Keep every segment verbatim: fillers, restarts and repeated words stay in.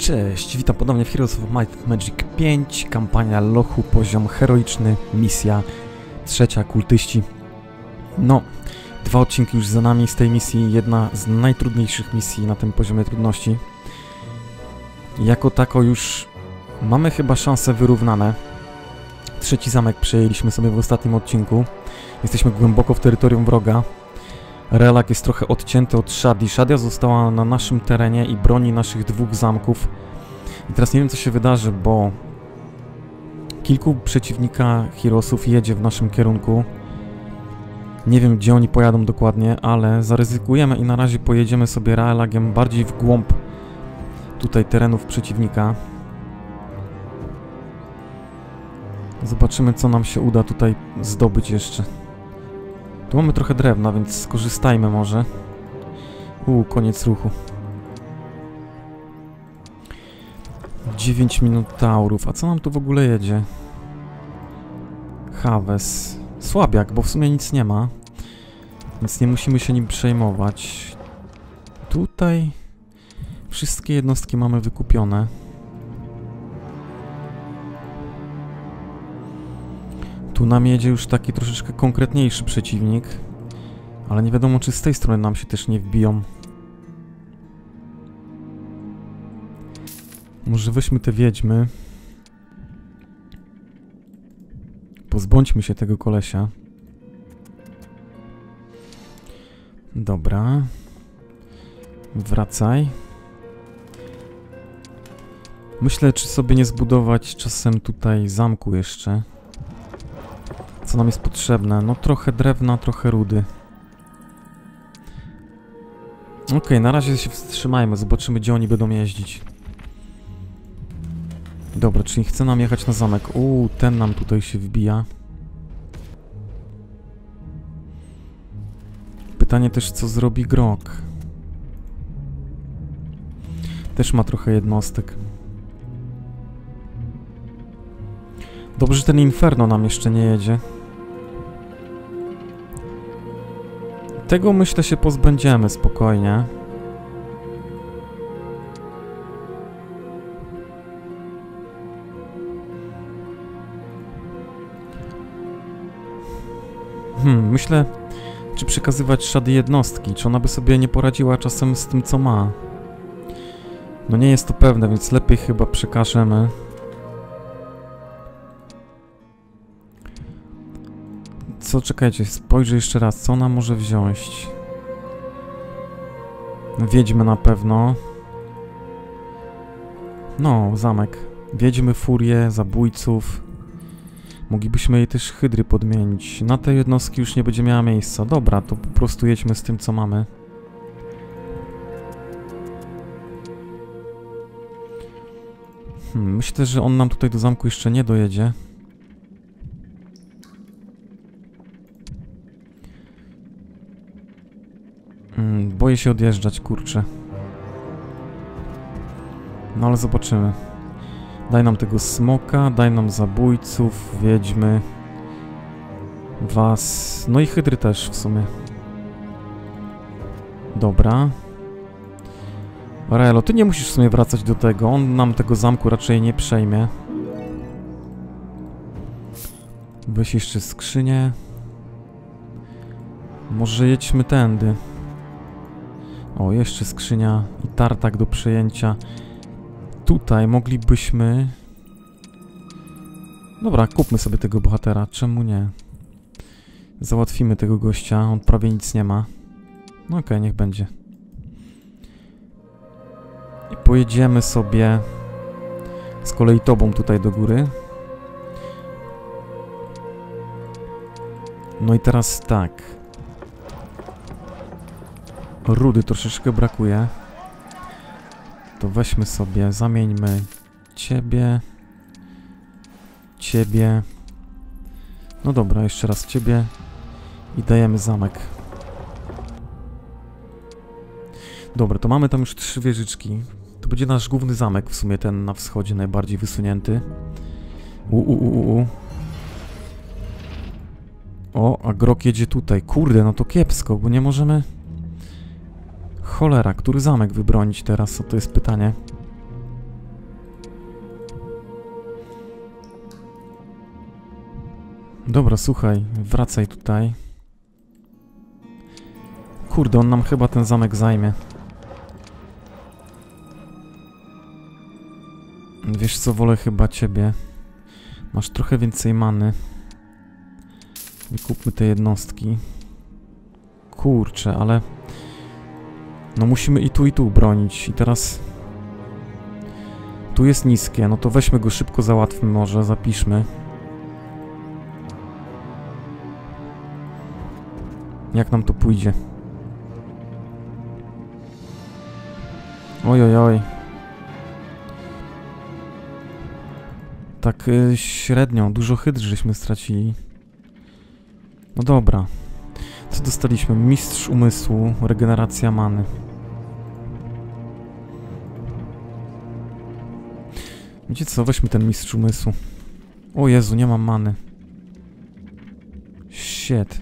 Cześć, witam ponownie w Heroes of Might and Magic pięć, kampania lochu, poziom heroiczny, misja trzecia, kultyści. No, dwa odcinki już za nami z tej misji, jedna z najtrudniejszych misji na tym poziomie trudności. Jako tako już mamy chyba szanse wyrównane. Trzeci zamek przejęliśmy sobie w ostatnim odcinku. Jesteśmy głęboko w terytorium wroga. Relak jest trochę odcięty od Shadi. Shadia została na naszym terenie i broni naszych dwóch zamków. I teraz nie wiem, co się wydarzy, bo kilku przeciwnika Heroesów jedzie w naszym kierunku. Nie wiem, gdzie oni pojadą dokładnie, ale zaryzykujemy i na razie pojedziemy sobie Relagiem bardziej w głąb tutaj terenów przeciwnika. Zobaczymy, co nam się uda tutaj zdobyć jeszcze. Tu mamy trochę drewna, więc skorzystajmy może. Uuu, koniec ruchu. dziewięć minut taurów. A co nam tu w ogóle jedzie? Hawes. Słabiak, bo w sumie nic nie ma. Więc nie musimy się nim przejmować. Tutaj wszystkie jednostki mamy wykupione. Tu nam jedzie już taki troszeczkę konkretniejszy przeciwnik. Ale nie wiadomo, czy z tej strony nam się też nie wbiją. Może weźmy te wiedźmy. Pozbądźmy się tego kolesia. Dobra. Wracaj. Myślę, czy sobie nie zbudować czasem tutaj zamku jeszcze. Co nam jest potrzebne? No trochę drewna, trochę rudy. Okej, okay, na razie się wstrzymajmy. Zobaczymy, gdzie oni będą jeździć. Dobra, czyli chce nam jechać na zamek. Uuu, ten nam tutaj się wbija. Pytanie też, co zrobi Grok. Też ma trochę jednostek. Dobrze, że ten Inferno nam jeszcze nie jedzie. Tego, myślę, się pozbędziemy spokojnie. Hmm, myślę, czy przekazywać Shady jednostki, czy ona by sobie nie poradziła czasem z tym, co ma. No nie jest to pewne, więc lepiej chyba przekażemy. Co, czekajcie, spojrzę jeszcze raz, co ona może wziąć. Wiedźmy na pewno. No, zamek. Wiedźmy, furię, zabójców. Moglibyśmy jej też hydry podmienić. Na te jednostki już nie będzie miała miejsca. Dobra, to po prostu jedźmy z tym, co mamy. Hmm, myślę, że on nam tutaj do zamku jeszcze nie dojedzie. Hmm, boję się odjeżdżać, kurczę. No ale zobaczymy. Daj nam tego smoka, daj nam zabójców, wiedźmy, was, no i hydry też w sumie. Dobra. Raelo, ty nie musisz w sumie wracać do tego, on nam tego zamku raczej nie przejmie. Weź jeszcze skrzynię. Może jedźmy tędy. O, jeszcze skrzynia i tartak do przejęcia. Tutaj moglibyśmy... Dobra, kupmy sobie tego bohatera. Czemu nie? Załatwimy tego gościa. On prawie nic nie ma. No okej, okay, niech będzie. I pojedziemy sobie z kolei tobą tutaj do góry. No i teraz tak. Rudy troszeczkę brakuje. To weźmy sobie, zamieńmy ciebie, ciebie, no dobra, jeszcze raz ciebie i dajemy zamek. Dobra, to mamy tam już trzy wieżyczki. To będzie nasz główny zamek, w sumie ten na wschodzie, najbardziej wysunięty. U, u, u, u. O, a Grok jedzie tutaj. Kurde, no to kiepsko, bo nie możemy... Cholera, który zamek wybronić teraz? O, to jest pytanie. Dobra, słuchaj, wracaj tutaj. Kurde, on nam chyba ten zamek zajmie. Wiesz co, wolę chyba ciebie. Masz trochę więcej many. Wykupmy te jednostki. Kurczę, ale... No musimy i tu, i tu bronić. I teraz... Tu jest niskie, no to weźmy go szybko, załatwmy może, zapiszmy. Jak nam to pójdzie? Oj, oj, oj. Tak y, średnio, dużo hydr żeśmy stracili. No dobra. Co dostaliśmy? Mistrz umysłu, regeneracja many. Wiecie co? Weźmy ten mistrz umysłu. O Jezu, nie mam many. Shit.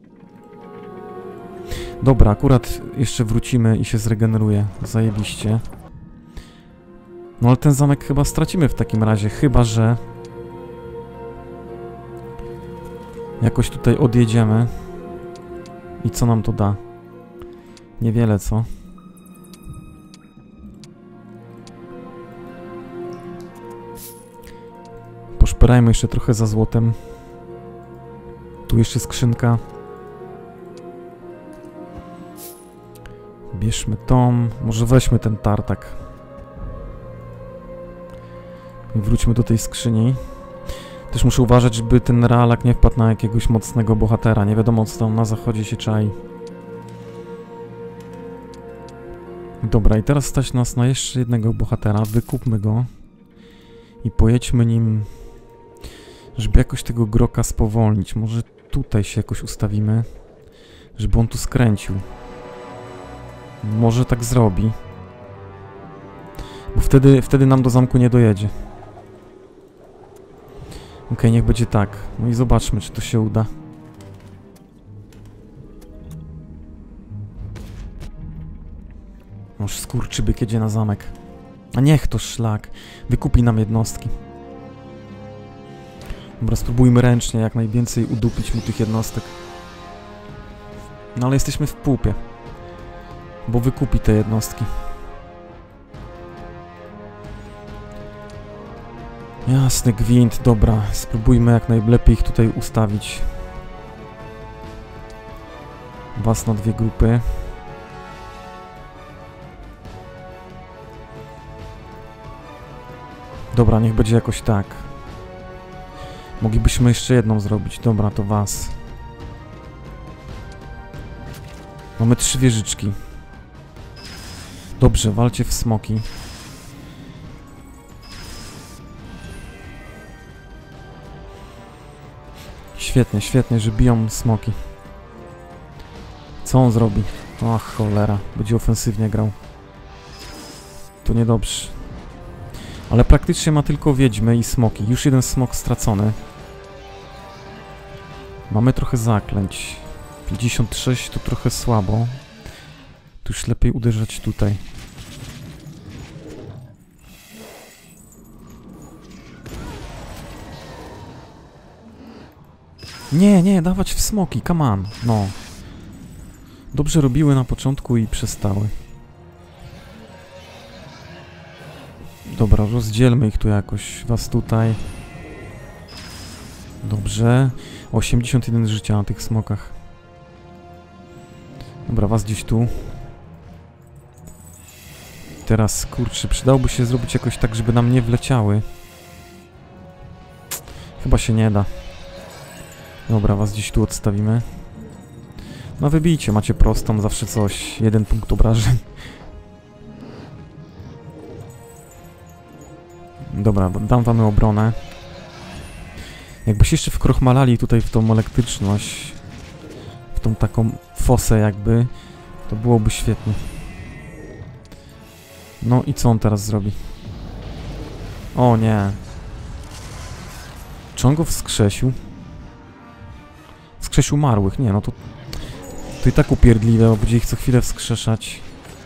Dobra, akurat jeszcze wrócimy i się zregeneruje. Zajebiście. No ale ten zamek chyba stracimy w takim razie, chyba że... Jakoś tutaj odjedziemy. I co nam to da? Niewiele, co? Poszperajmy jeszcze trochę za złotem. Tu jeszcze skrzynka. Bierzmy tą. Może weźmy ten tartak. I wróćmy do tej skrzyni. Też muszę uważać, żeby ten realak nie wpadł na jakiegoś mocnego bohatera. Nie wiadomo, co tam na zachodzie się czai. Dobra, i teraz stać nas na jeszcze jednego bohatera. Wykupmy go. I pojedźmy nim, żeby jakoś tego Groka spowolnić. Może tutaj się jakoś ustawimy, żeby on tu skręcił. Może tak zrobi. Bo wtedy, wtedy nam do zamku nie dojedzie. Okej, okay, niech będzie tak. No i zobaczmy, czy to się uda. Noż skurczybyk jedzie na zamek. A niech to szlak. Wykupi nam jednostki. Dobra, spróbujmy ręcznie jak najwięcej udupić mu tych jednostek. No ale jesteśmy w pupie. Bo wykupi te jednostki. Jasny gwint, dobra. Spróbujmy jak najlepiej ich tutaj ustawić. Was na dwie grupy. Dobra, niech będzie jakoś tak. Moglibyśmy jeszcze jedną zrobić. Dobra, to was. Mamy trzy wieżyczki. Dobrze, walcie w smoki. Świetnie, świetnie, że biją smoki. Co on zrobi? Ach, cholera. Będzie ofensywnie grał. To niedobrze. Ale praktycznie ma tylko wiedźmy i smoki. Już jeden smok stracony. Mamy trochę zaklęć. pięćdziesiąt sześć to trochę słabo. Tu już lepiej uderzać tutaj. Nie, nie, dawać w smoki, come on. No. Dobrze robiły na początku i przestały. Dobra, rozdzielmy ich tu jakoś. Was tutaj. Dobrze. osiemdziesiąt jeden życia na tych smokach. Dobra, was gdzieś tu. Teraz, kurczę, przydałoby się zrobić jakoś tak, żeby nam nie wleciały. Chyba się nie da. Dobra, was gdzieś tu odstawimy. No wybijcie, macie prostą, zawsze coś. Jeden punkt obrażeń. Dobra, dam wam obronę. Jakbyście jeszcze wkrochmalali tutaj w tą elektryczność, w tą taką fosę jakby, to byłoby świetnie. No i co on teraz zrobi? O nie. Czy on go wskrzesił? Wskrzesił umarłych. Nie, no to... To i tak upierdliwe, bo będzie ich co chwilę wskrzeszać.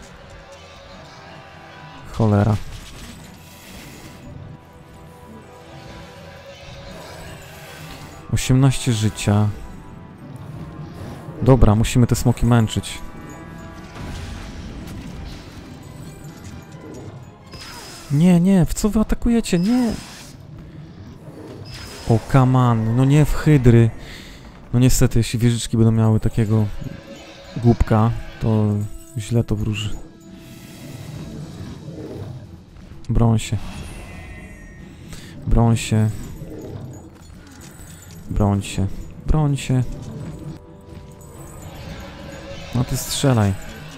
Cholera. osiemnaście życia. Dobra, musimy te smoki męczyć. Nie, nie, w co wy atakujecie? Nie! O, come on. No nie w hydry. No niestety, jeśli wieżyczki będą miały takiego głupka, to źle to wróży. Broń się. Broń się. Broń się. Broń się. No ty strzelaj.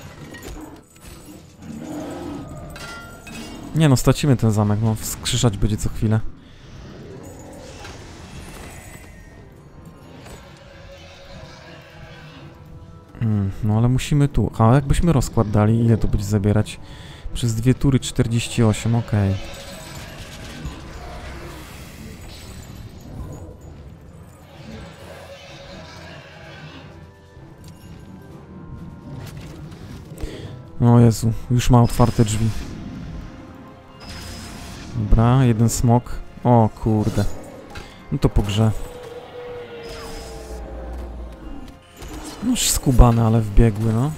Nie no, stracimy ten zamek, no wskrzeszać będzie co chwilę. Mm, no ale musimy tu. A jakbyśmy rozkład dali, ile to będzie zabierać? Przez dwie tury czterdzieści osiem, okej. Okay. O Jezu, już ma otwarte drzwi. Dobra, jeden smok. O kurde. No to po grze. No już skubany, ale wbiegły, no.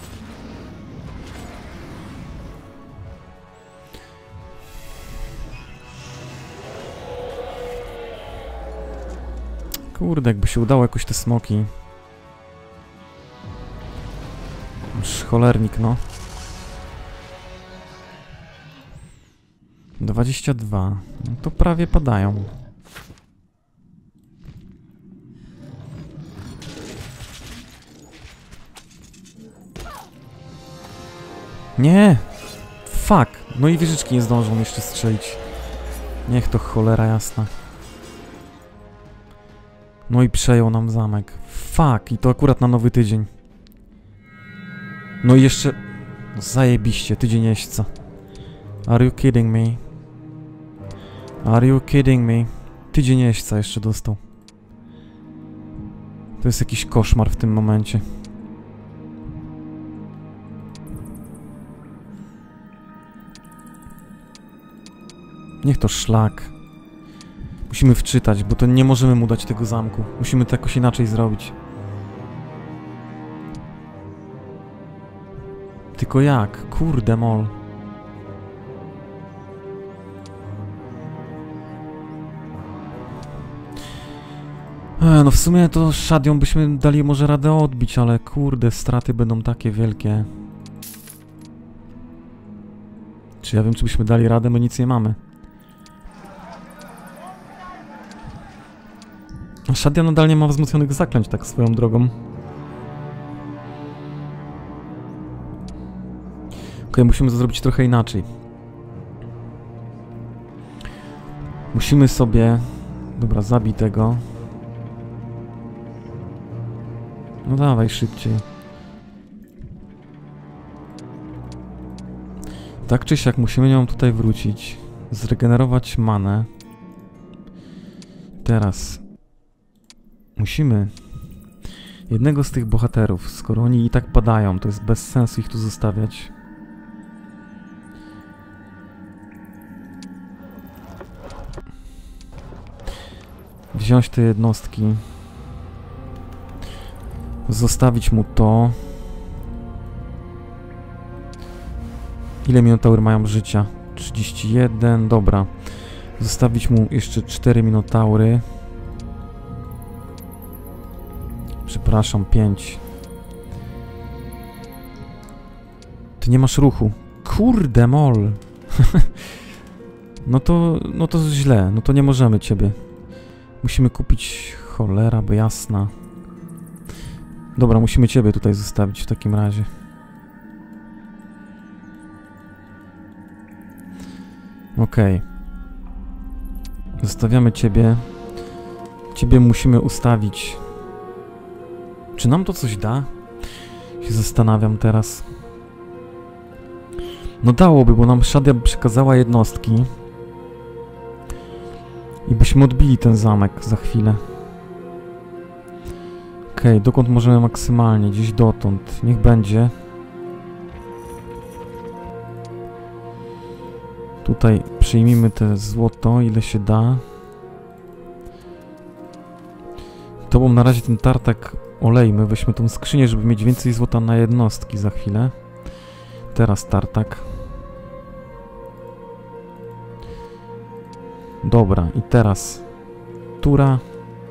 Kurde, jakby się udało jakoś te smoki. Już cholernik, no. dwadzieścia dwa. No to prawie padają. Nie! Fuck! No i wieżyczki nie zdążą jeszcze strzelić. Niech to cholera jasna. No i przejął nam zamek. Fuck! I to akurat na nowy tydzień. No i jeszcze... Zajebiście, tydzień jeźdźca. Are you kidding me? Are you kidding me? Tydzień jeźdźca jeszcze dostał. To jest jakiś koszmar w tym momencie. Niech to szlak. Musimy wczytać, bo to nie możemy mu dać tego zamku. Musimy to jakoś inaczej zrobić. Tylko jak? Kurde mol. E, no w sumie to Shadią byśmy dali może radę odbić, ale kurde, straty będą takie wielkie. Czy ja wiem, czy byśmy dali radę? My nic nie mamy. Shadia nadal nie ma wzmocnionych zaklęć, tak swoją drogą. Okej, musimy to zrobić trochę inaczej. Musimy sobie... Dobra, zabij tego. No dawaj, szybciej. Tak czy siak musimy ją tutaj wrócić. Zregenerować manę. Teraz... Musimy... Jednego z tych bohaterów, skoro oni i tak padają, to jest bez sensu ich tu zostawiać. Wziąć te jednostki. Zostawić mu to. Ile minotaury mają życia? trzydzieści jeden, dobra. Zostawić mu jeszcze cztery minotaury. Przepraszam, pięć. Ty nie masz ruchu. Kurde mol. No to, no to źle. No to nie możemy ciebie. Musimy kupić... Cholera, by jasna. Dobra, musimy ciebie tutaj zostawić w takim razie. Okej. Okay. Zostawiamy ciebie. Ciebie musimy ustawić. Czy nam to coś da? Się zastanawiam teraz. No dałoby, bo nam Shadia przekazała jednostki. I byśmy odbili ten zamek za chwilę. Okej, okay, dokąd możemy maksymalnie? Gdzieś dotąd. Niech będzie. Tutaj przyjmijmy te złoto, ile się da. Tobą na razie ten tartak olejmy. Weźmy tą skrzynię, żeby mieć więcej złota na jednostki za chwilę. Teraz tartak. Dobra, i teraz tura.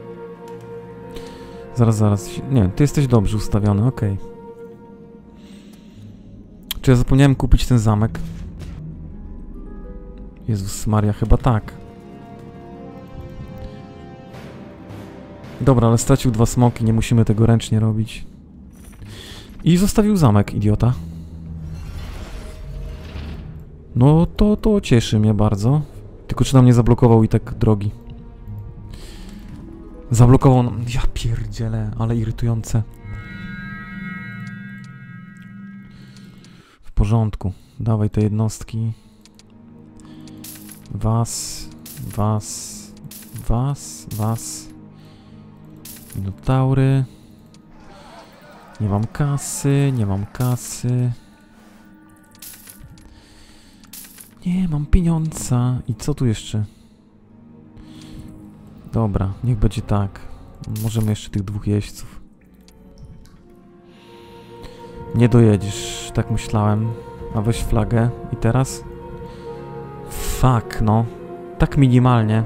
Zaraz, zaraz. Nie, ty jesteś dobrze ustawiony, okej. Okay. Czy ja zapomniałem kupić ten zamek? Jezus Maria, chyba tak. Dobra, ale stracił dwa smoki, nie musimy tego ręcznie robić. I zostawił zamek, idiota. No to, to cieszy mnie bardzo. Tylko czy nam nie zablokował i tak drogi. Zablokował nam... Ja pierdzielę, ale irytujące. W porządku. Dawaj te jednostki. Was, was, was, was. Minotaury. Nie mam kasy, nie mam kasy. Nie mam pieniądza. I co tu jeszcze? Dobra, niech będzie tak. Możemy jeszcze tych dwóch jeźdźców. Nie dojedziesz, tak myślałem. A weź flagę. I teraz? Fuck, no. Tak minimalnie.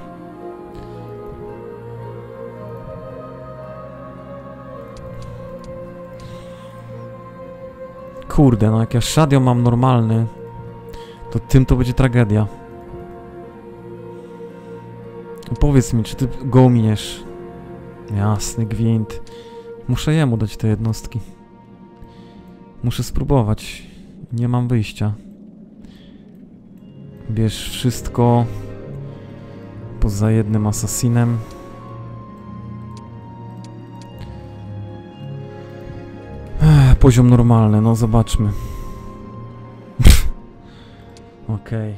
Kurde, no jak ja shadio mam normalny, to tym to będzie tragedia. No powiedz mi, czy ty go ominiesz? Jasny gwint. Muszę jemu dać te jednostki. Muszę spróbować. Nie mam wyjścia. Bierz wszystko poza jednym asasinem. Ech, poziom normalny, no zobaczmy. Okej. Okay.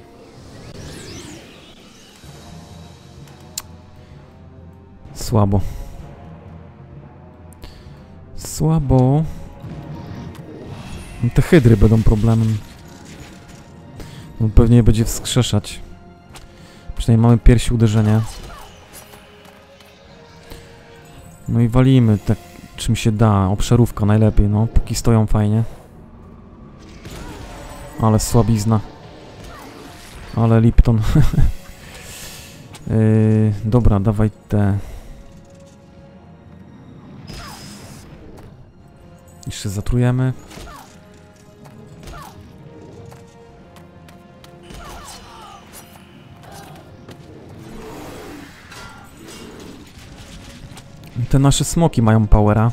Słabo. Słabo. Te hydry będą problemem. No pewnie będzie wskrzeszać. Przynajmniej mamy piersi uderzenia. No i walimy tak czym się da. Obszarówka najlepiej, no. Póki stoją fajnie. Ale słabizna. Ale Lipton. yy, dobra, dawaj te. Jeszcze zatrujemy. Te nasze smoki mają powera.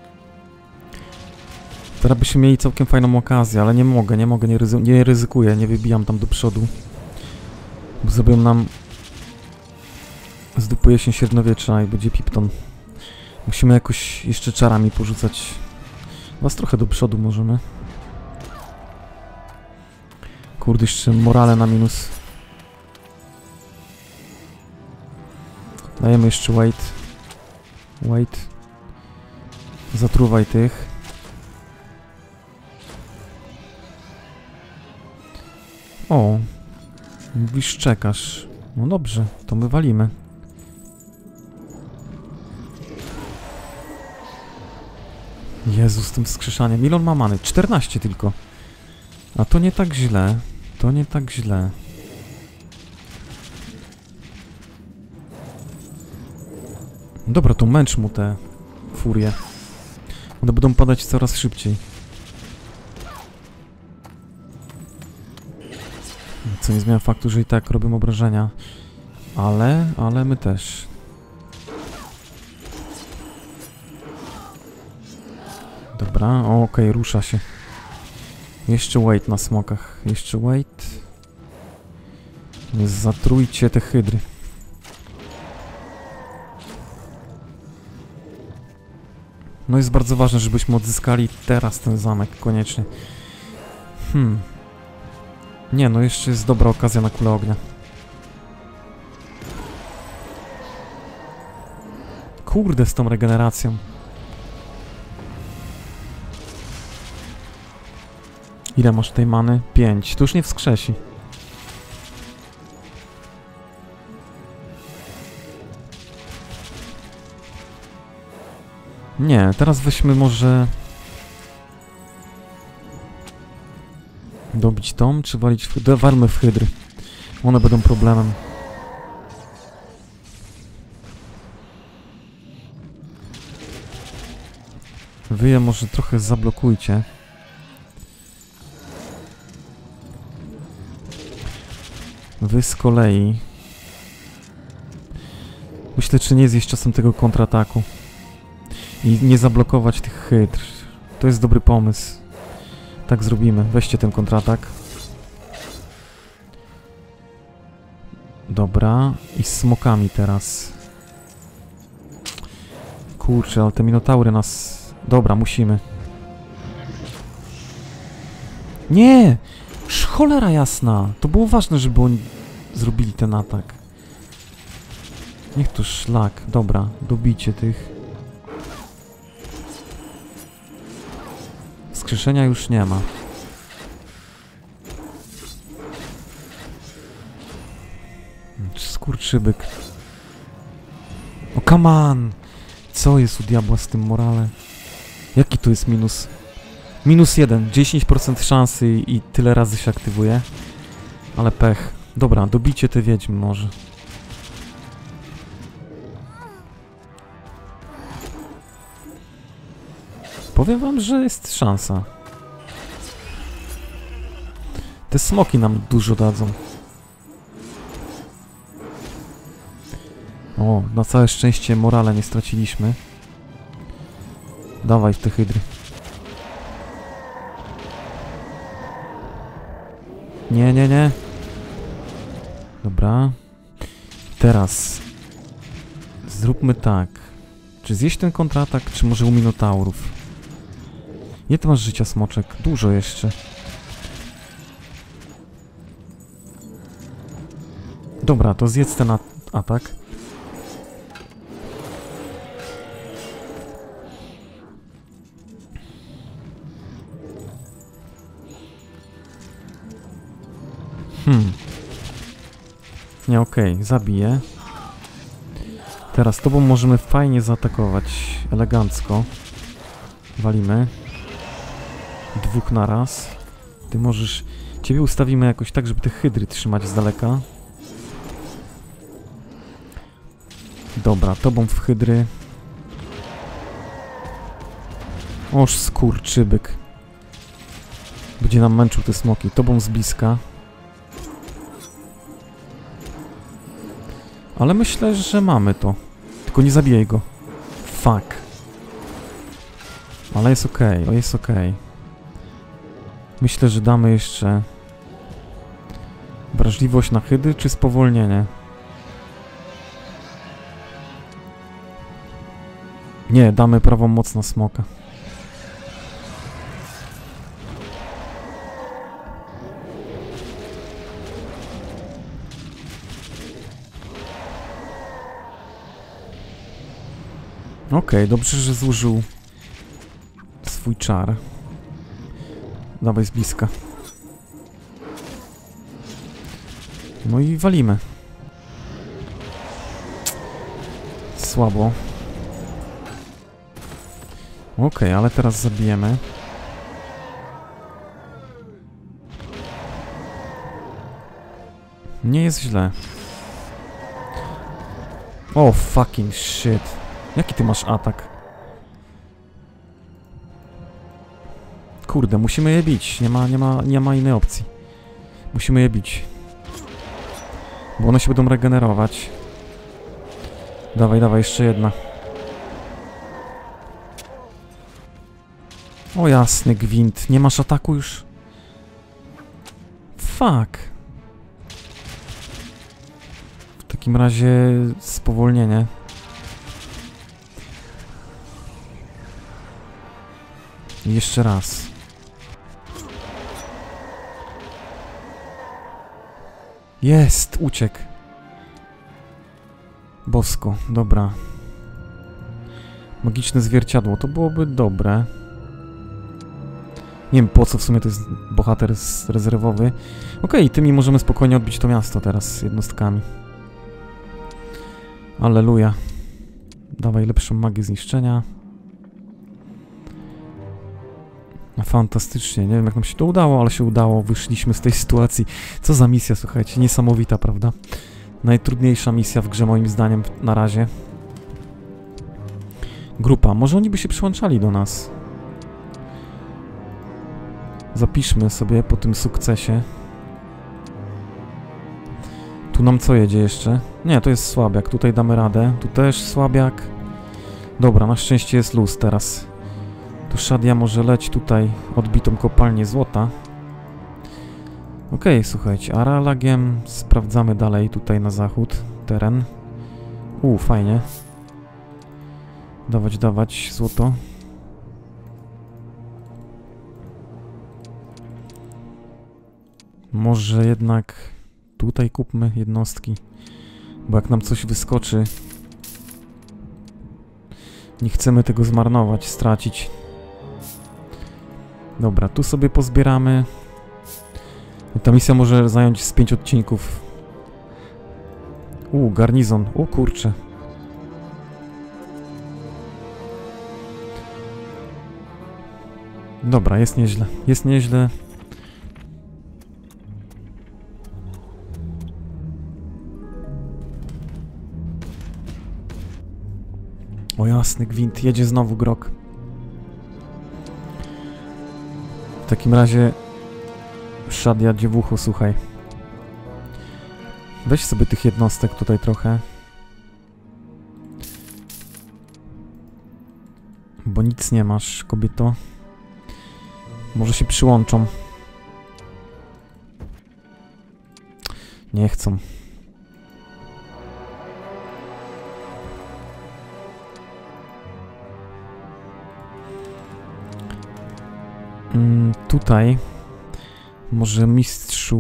Teraz byśmy mieli całkiem fajną okazję, ale nie mogę, nie mogę, nie, ryzy nie ryzykuję, nie wybijam tam do przodu. Bo zrobią nam... Zdupuje się średniowiecza i będzie Pipton. Musimy jakoś jeszcze czarami porzucać. Was trochę do przodu możemy. Kurde, jeszcze morale na minus. Dajemy jeszcze wait. Wait. Zatruwaj tych. O. Mówisz, czekasz. No dobrze, to my walimy. Jezus, z tym wskrzeszaniem. Ile on ma many? czternaście tylko. A to nie tak źle. To nie tak źle. Dobra, to męcz mu te furie. One będą padać coraz szybciej. Co nie zmienia faktu, że i tak robią obrażenia. Ale, ale my też. Dobra, okej, okay, rusza się. Jeszcze wait na smokach. Jeszcze wait. Nie zatrujcie te hydry. No jest bardzo ważne, żebyśmy odzyskali teraz ten zamek, koniecznie. Hmm. Nie, no jeszcze jest dobra okazja na kulę ognia. Kurde, z tą regeneracją. Ile masz tej many? Pięć. To już nie wskrzesi. Nie, teraz weźmy może... Dobić tom, czy walić w... Walmy w hydry. One będą problemem. Wy je może trochę zablokujcie. Wy z kolei... Myślę, czy nie jest jeszcze czasem tego kontrataku. I nie zablokować tych hydr. To jest dobry pomysł. Tak zrobimy. Weźcie ten kontratak. Dobra. I z smokami teraz. Kurczę, ale te minotaury nas... Dobra, musimy. Nie! Cholera jasna! To było ważne, żeby oni zrobili ten atak. Niech to szlak. Dobra, dobicie tych. Wskrzeszenia już nie ma. Skurczybyk. O, come on! Co jest u diabła z tym morale? Jaki tu jest minus? Minus jeden. dziesięć procent szansy i tyle razy się aktywuje. Ale pech. Dobra, dobicie te wiedźmy może. Powiem wam, że jest szansa. Te smoki nam dużo dadzą. O, na całe szczęście morale nie straciliśmy. Dawaj w te hydry. Nie, nie, nie. Dobra. Teraz zróbmy tak. Czy zjeść ten kontratak, czy może u minotaurów? Nie, ty masz życia, smoczek. Dużo jeszcze. Dobra, to zjedz ten at atak. Hmm. Nie, okej, okay, zabiję. Teraz tobą możemy fajnie zaatakować. Elegancko. Walimy. Dwóch naraz. Ty możesz... Ciebie ustawimy jakoś tak, żeby te hydry trzymać z daleka. Dobra, tobą w hydry. Oż skurczybyk. Będzie nam męczył te smoki. Tobą z bliska. Ale myślę, że mamy to. Tylko nie zabijaj go. Fuck. Ale jest okej, okay, jest okej. Okay. Myślę, że damy jeszcze... Wrażliwość na hydry, czy spowolnienie? Nie, damy prawą moc na smoka. Okej, okay, dobrze, że zużył swój czar. Dawaj z bliska. No i walimy. Słabo. Okej, okay, ale teraz zabijemy. Nie jest źle. O, fucking shit. Jaki ty masz atak? Kurde, musimy je bić. Nie ma, nie ma, nie ma innej opcji. Musimy je bić. Bo one się będą regenerować. Dawaj, dawaj, jeszcze jedna. O jasny gwint. Nie masz ataku już? Fuck. W takim razie spowolnienie. I jeszcze raz. Jest! Uciekł. Bosko, dobra. Magiczne zwierciadło, to byłoby dobre. Nie wiem po co w sumie to jest bohater rezerwowy. Okej, okay, tymi możemy spokojnie odbić to miasto teraz jednostkami. Alleluja. Dawaj lepszą magię zniszczenia. Fantastycznie, nie wiem jak nam się to udało, ale się udało, wyszliśmy z tej sytuacji. Co za misja, słuchajcie, niesamowita, prawda? Najtrudniejsza misja w grze moim zdaniem na razie. Grupa, może oni by się przyłączali do nas. Zapiszmy sobie po tym sukcesie. Tu nam co jedzie jeszcze? Nie, to jest słabiak, tutaj damy radę. Tu też słabiak. Dobra, na szczęście jest luz teraz. Tu Shadia może leć tutaj odbitą kopalnię złota. Okej, okay, słuchajcie, Aralagiem sprawdzamy dalej tutaj na zachód teren. U, fajnie. Dawać, dawać złoto. Może jednak tutaj kupmy jednostki, bo jak nam coś wyskoczy, nie chcemy tego zmarnować, stracić. Dobra, tu sobie pozbieramy. Ta misja może zająć z pięć odcinków. U, garnizon. U, kurczę. Dobra, jest nieźle. Jest nieźle. O jasny gwint, jedzie znowu grok. W takim razie Shadia, dziewucho, słuchaj. Weź sobie tych jednostek tutaj trochę. Bo nic nie masz, kobieto. Może się przyłączą. Nie chcą. Mm, tutaj może mistrzu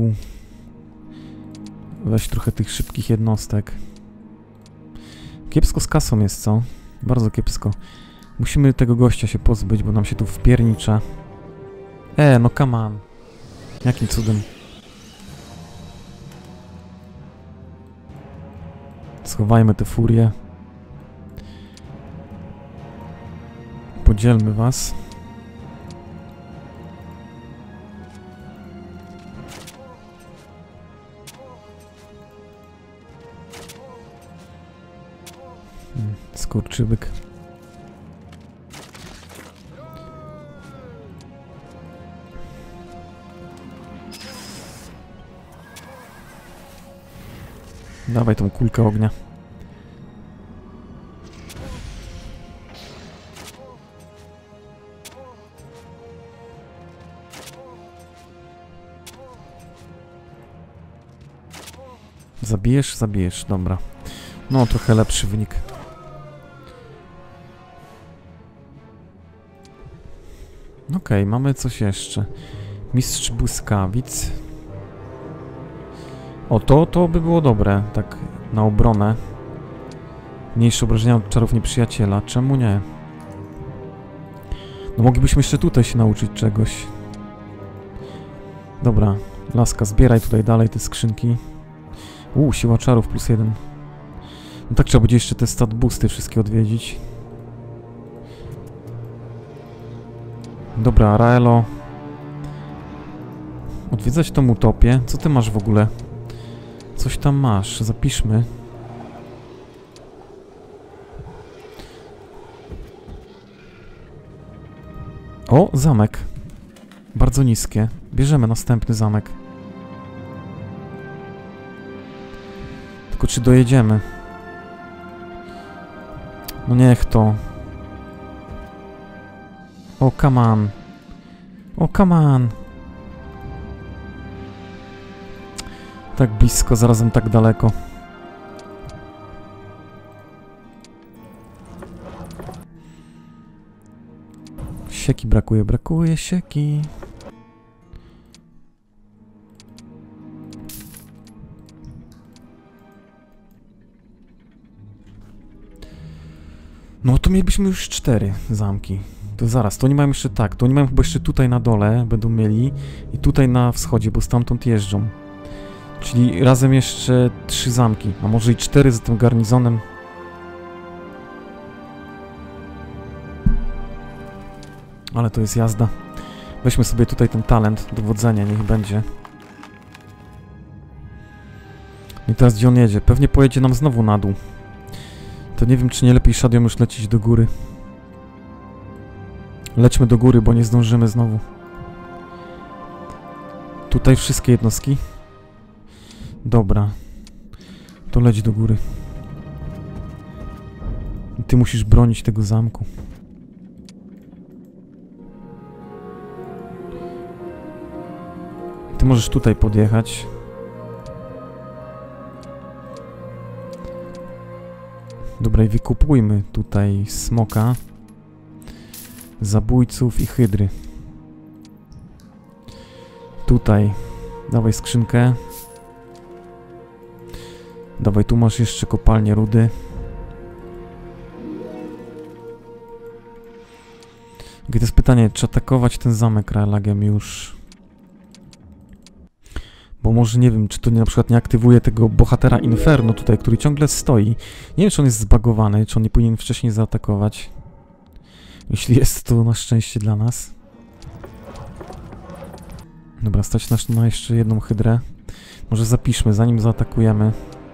weź trochę tych szybkich jednostek. Kiepsko z kasą jest, co? Bardzo kiepsko. Musimy tego gościa się pozbyć, bo nam się tu wpiernicza. E, no come on. Jakim cudem? Schowajmy te furie. Podzielmy was. Hmm, skurczybyk. Dawaj tą kulkę ognia. Zabijesz? Zabijesz, dobra. No, trochę lepszy wynik. Okej, okay, mamy coś jeszcze. Mistrz błyskawic. O, to, to by było dobre, tak na obronę. Mniejsze obrażenia od czarów nieprzyjaciela. Czemu nie? No moglibyśmy jeszcze tutaj się nauczyć czegoś. Dobra, laska, zbieraj tutaj dalej te skrzynki. Uuu, siła czarów plus jeden. No tak, trzeba będzie jeszcze te stat boosty wszystkie odwiedzić. Dobra, Raelo. Odwiedzać tą utopię. Co ty masz w ogóle? Coś tam masz, zapiszmy. O, zamek. Bardzo niskie. Bierzemy następny zamek. Tylko czy dojedziemy? No niech to. O, come on. O, come on. Tak blisko, zarazem tak daleko. Sieki brakuje, brakuje sieki. No to mielibyśmy już cztery zamki. To zaraz, to oni mają jeszcze tak, to oni mają chyba jeszcze tutaj na dole, będą mieli i tutaj na wschodzie, bo stamtąd jeżdżą. Czyli razem jeszcze trzy zamki, a może i cztery z tym garnizonem. Ale to jest jazda. Weźmy sobie tutaj ten talent, dowodzenia, niech będzie. I teraz gdzie on jedzie? Pewnie pojedzie nam znowu na dół. To nie wiem, czy nie lepiej Shadiom już lecieć do góry. Lećmy do góry, bo nie zdążymy znowu. Tutaj wszystkie jednostki. Dobra. To leć do góry. Ty musisz bronić tego zamku. Ty możesz tutaj podjechać. Dobra, i wykupujmy tutaj smoka, zabójców i hydry. Tutaj dawaj skrzynkę. Dawaj, tu masz jeszcze kopalnię rudy. I to jest pytanie, czy atakować ten zamek Realagiem już? Bo może nie wiem, czy to nie, na przykład nie aktywuje tego bohatera Inferno tutaj, który ciągle stoi. Nie wiem, czy on jest zbagowany, czy on nie powinien wcześniej zaatakować. Jeśli jest, to na szczęście dla nas. Dobra, stać nas na jeszcze jedną hydrę. Może zapiszmy, zanim zaatakujemy.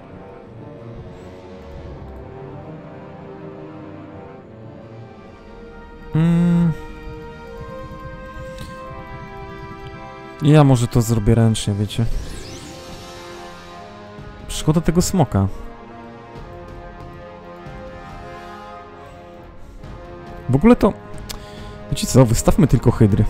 Hmm. Ja może to zrobię ręcznie, wiecie. Szkoda tego smoka. W ogóle to... Wiecie co, wystawmy tylko hydry.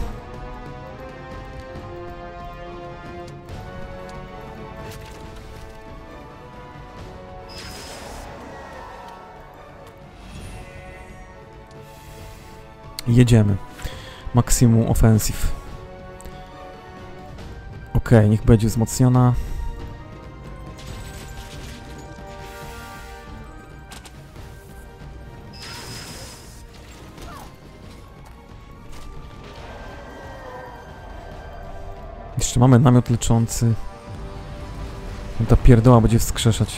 Jedziemy. Maximum offensive. Okej, okay, niech będzie wzmocniona. Jeszcze mamy namiot leczący. Ta pierdoła będzie wskrzeszać.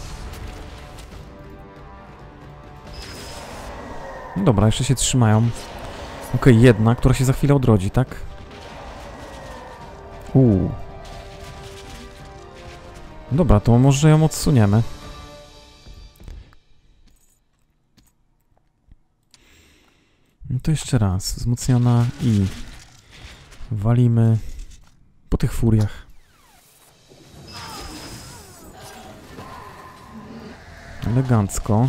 No dobra, jeszcze się trzymają. Okej, okay, jedna, która się za chwilę odrodzi, tak? Uuu. Dobra, to może ją odsuniemy. No to jeszcze raz. Wzmocniona i walimy po tych furiach. Elegancko.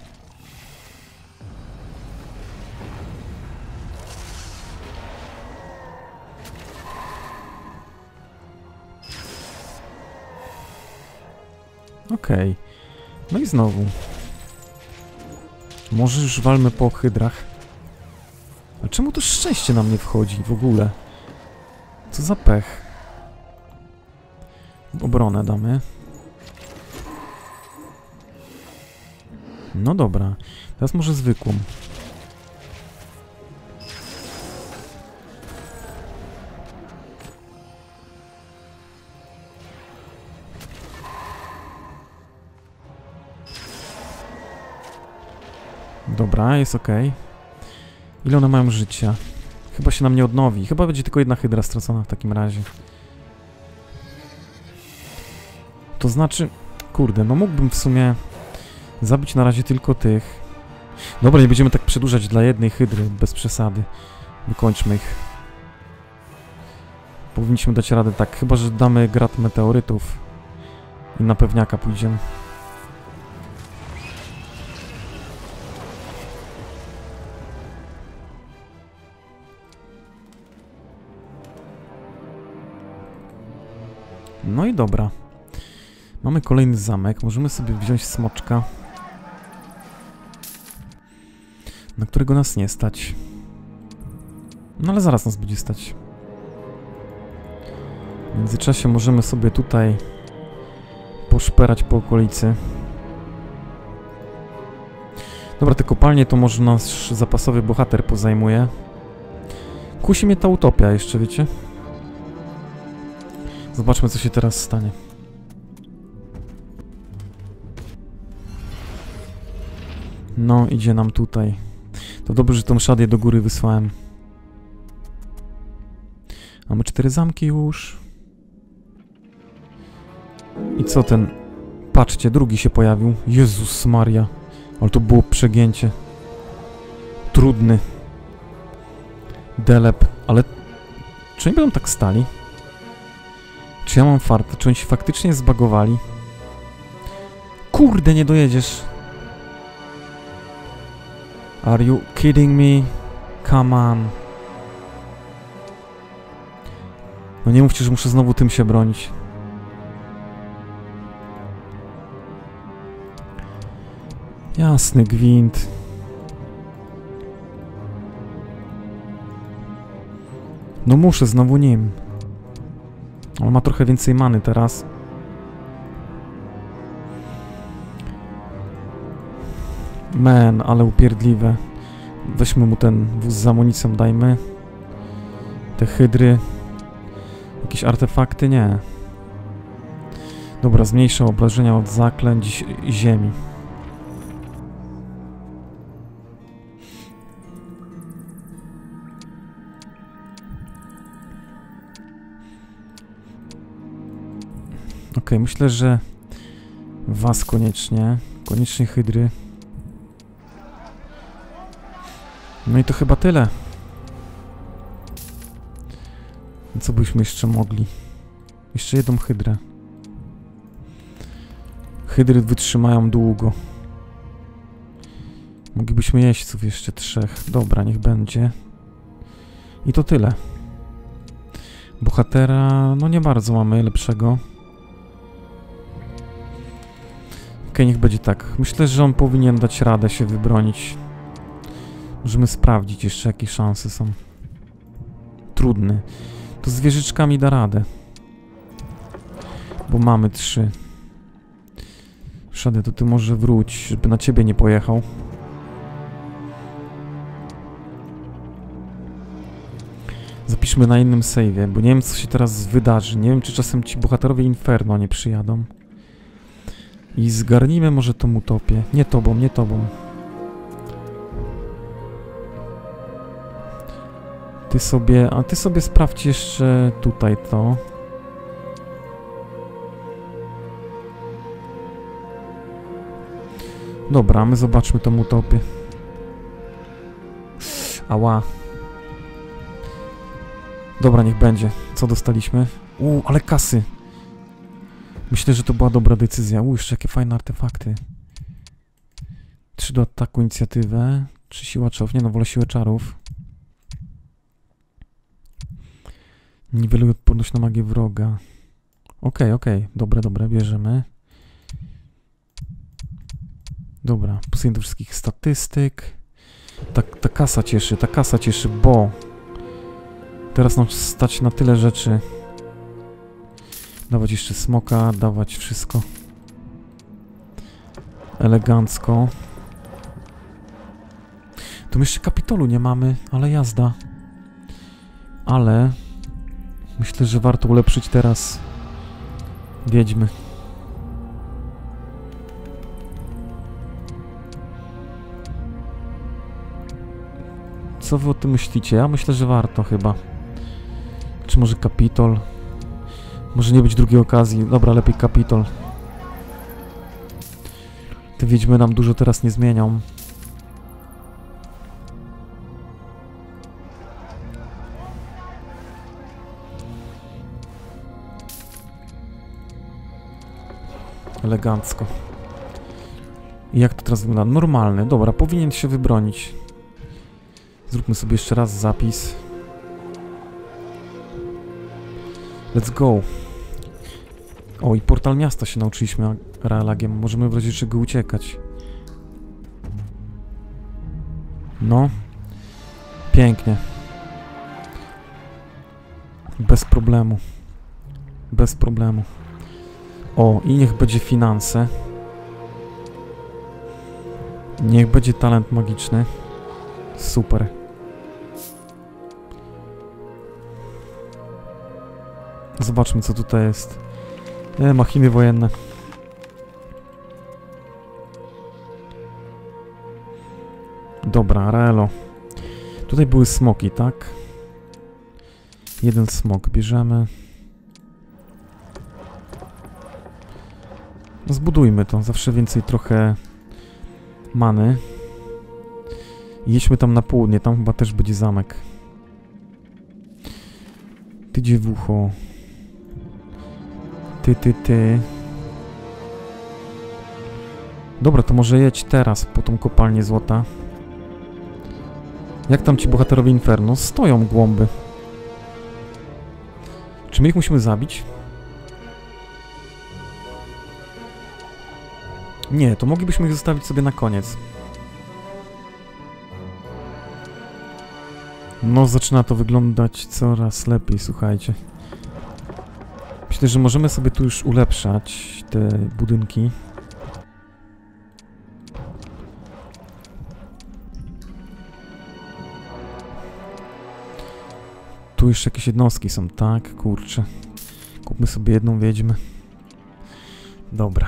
Okej. Okay. No i znowu. Może już walmy po hydrach. A czemu to szczęście nam nie wchodzi w ogóle? Co za pech. Obronę damy. No dobra. Teraz może zwykłą. Dobra, jest ok. Ile one mają życia? Chyba się nam nie odnowi. Chyba będzie tylko jedna hydra stracona w takim razie. To znaczy... Kurde, no mógłbym w sumie zabić na razie tylko tych. Dobra, nie będziemy tak przedłużać dla jednej hydry, bez przesady. Wykończmy ich. Powinniśmy dać radę tak, chyba że damy grad meteorytów i na pewniaka pójdziemy. No i dobra. Mamy kolejny zamek. Możemy sobie wziąć smoczka, na którego nas nie stać. No ale zaraz nas będzie stać. W międzyczasie możemy sobie tutaj poszperać po okolicy. Dobra, te kopalnie to może nasz zapasowy bohater pozajmuje. Kusi mnie ta utopia jeszcze, wiecie? Zobaczmy, co się teraz stanie. No, idzie nam tutaj. To dobrze, że tą szadię do góry wysłałem. Mamy cztery zamki już. I co ten... Patrzcie, drugi się pojawił. Jezus Maria. Ale to było przegięcie. Trudny. Delep. Ale... Czy oni będą tak stali? Czy ja mam farta? Czy oni się faktycznie zbagowali? Kurde, nie dojedziesz. Are you kidding me? Come on. No nie mówcie, że muszę znowu tym się bronić. Jasny gwint. No muszę znowu nim. On ma trochę więcej many teraz. Man, ale upierdliwe. Weźmy mu ten wóz z amunicją, dajmy. Te hydry. Jakieś artefakty? Nie. Dobra, zmniejsza obrażenia od zaklęć ziemi. Ok, myślę, że was koniecznie. Koniecznie hydry. No i to chyba tyle. Co byśmy jeszcze mogli? Jeszcze jedną hydrę. Hydry wytrzymają długo. Moglibyśmy jeźdźców jeszcze trzech. Dobra, niech będzie. I to tyle. Bohatera, no nie bardzo mamy lepszego. Okej, niech będzie tak. Myślę, że on powinien dać radę się wybronić. Możemy sprawdzić jeszcze, jakie szanse są. Trudny. To z wieżyczkami da radę. Bo mamy trzy. Szady, to ty może wróć, żeby na ciebie nie pojechał. Zapiszmy na innym save'ie, bo nie wiem, co się teraz wydarzy. Nie wiem, czy czasem ci bohaterowie Inferno nie przyjadą. I zgarnijmy może tą utopię. Nie tobą, nie tobą. Ty sobie... A ty sobie sprawdź jeszcze tutaj to. Dobra, my zobaczmy tą utopię. Ała. Dobra, niech będzie. Co dostaliśmy? Uuu, ale kasy. Myślę, że to była dobra decyzja. Uuu, jeszcze jakie fajne artefakty. Trzy do ataku, inicjatywę. Trzy siła czarów. Nie no, wolę siłę czarów. Niweluję odporność na magię wroga. Okej, okay, okej. Okay. Dobre, dobre, bierzemy. Dobra, posunię do wszystkich statystyk. Ta, ta kasa cieszy, ta kasa cieszy, bo teraz nam stać na tyle rzeczy. Dawać jeszcze smoka, dawać wszystko elegancko. Tu jeszcze kapitolu nie mamy, ale jazda. Ale myślę, że warto ulepszyć teraz wiedźmy. Co wy o tym myślicie? Ja myślę, że warto chyba. Czy może kapitol? Może nie być drugiej okazji. Dobra, lepiej kapitol. Te wiedźmy nam dużo teraz nie zmienią. Elegancko. I jak to teraz wygląda? Normalny. Dobra, powinien się wybronić. Zróbmy sobie jeszcze raz zapis. Let's go. O, i portal miasta się nauczyliśmy realagiem. Możemy w razie czego uciekać. No. Pięknie. Bez problemu. Bez problemu. O, i niech będzie finanse. Niech będzie talent magiczny. Super. Zobaczmy, co tutaj jest. E, machiny wojenne. Dobra, Raelo. Tutaj były smoki, tak? Jeden smok bierzemy. No zbudujmy to, zawsze więcej trochę many. I jedźmy tam na południe, tam chyba też będzie zamek. Ty dziewucho. Ty, ty, ty. Dobra, to może jedź teraz po tą kopalnię złota. Jak tam ci bohaterowie Inferno? Stoją głąby. Czy my ich musimy zabić? Nie, to moglibyśmy ich zostawić sobie na koniec. No, zaczyna to wyglądać coraz lepiej, słuchajcie. Myślę, że możemy sobie tu już ulepszać te budynki. Tu jeszcze jakieś jednostki są, tak? Kurczę. Kupmy sobie jedną wiedźmę. Dobra.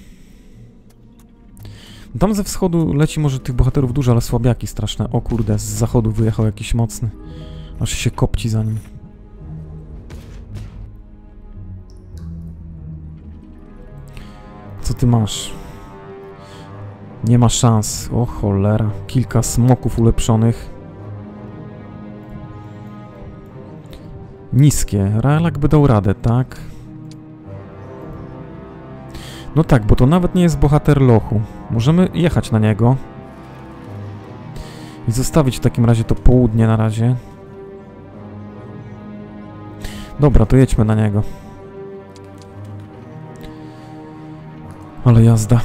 Tam ze wschodu leci może tych bohaterów dużo, ale słabiaki straszne. O kurde, z zachodu wyjechał jakiś mocny. Aż się kopci za nim. Co ty masz? Nie ma szans. O cholera. Kilka smoków ulepszonych. Niskie. Raelak by dał radę, tak? No tak, bo to nawet nie jest bohater lochu. Możemy jechać na niego. I zostawić w takim razie to południe na razie. Dobra, to jedźmy na niego. Ale jazda.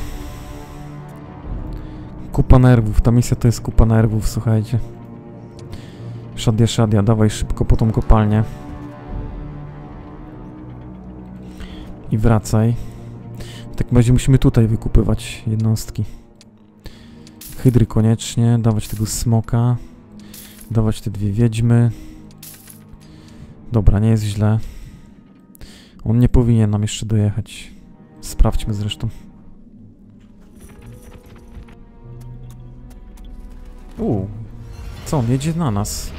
Kupa nerwów. Ta misja to jest kupa nerwów, słuchajcie. Szadia, szadia, dawaj szybko po tą kopalnię. I wracaj. W takim razie musimy tutaj wykupywać jednostki. Hydry koniecznie, dawać tego smoka. Dawać te dwie wiedźmy. Dobra, nie jest źle. On nie powinien nam jeszcze dojechać. Sprawdźmy zresztą. Uuu. Co, on jedzie na nas?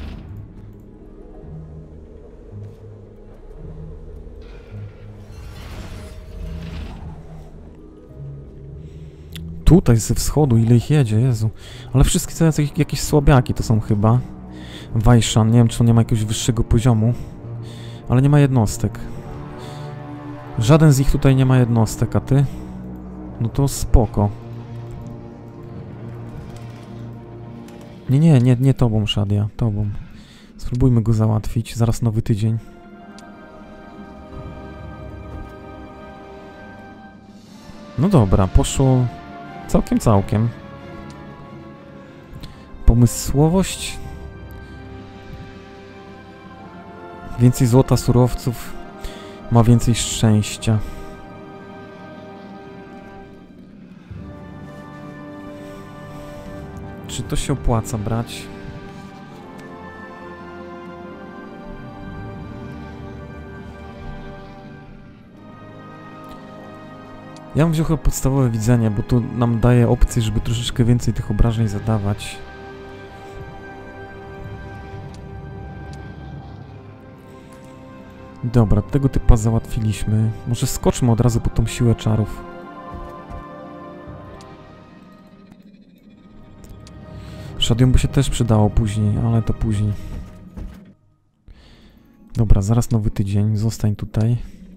Tutaj ze wschodu, ile ich jedzie, Jezu. Ale wszystkie to jakieś, jakieś słabiaki to są chyba. Wajszan, nie wiem, czy on nie ma jakiegoś wyższego poziomu. Ale nie ma jednostek. Żaden z nich tutaj nie ma jednostek, a ty? No to spoko. Nie, nie, nie, nie tobą, Szadia, tobą. Spróbujmy go załatwić, zaraz nowy tydzień. No dobra, poszło całkiem, całkiem. Pomysłowość. Więcej złota, surowców. Ma więcej szczęścia. Czy to się opłaca brać? Ja bym wziął chyba podstawowe widzenie, bo tu nam daje opcję, żeby troszeczkę więcej tych obrażeń zadawać. Dobra, tego typa załatwiliśmy. Może skoczmy od razu po tą siłę czarów. Shadium by się też przydało później, ale to później. Dobra, zaraz nowy tydzień. Zostań tutaj.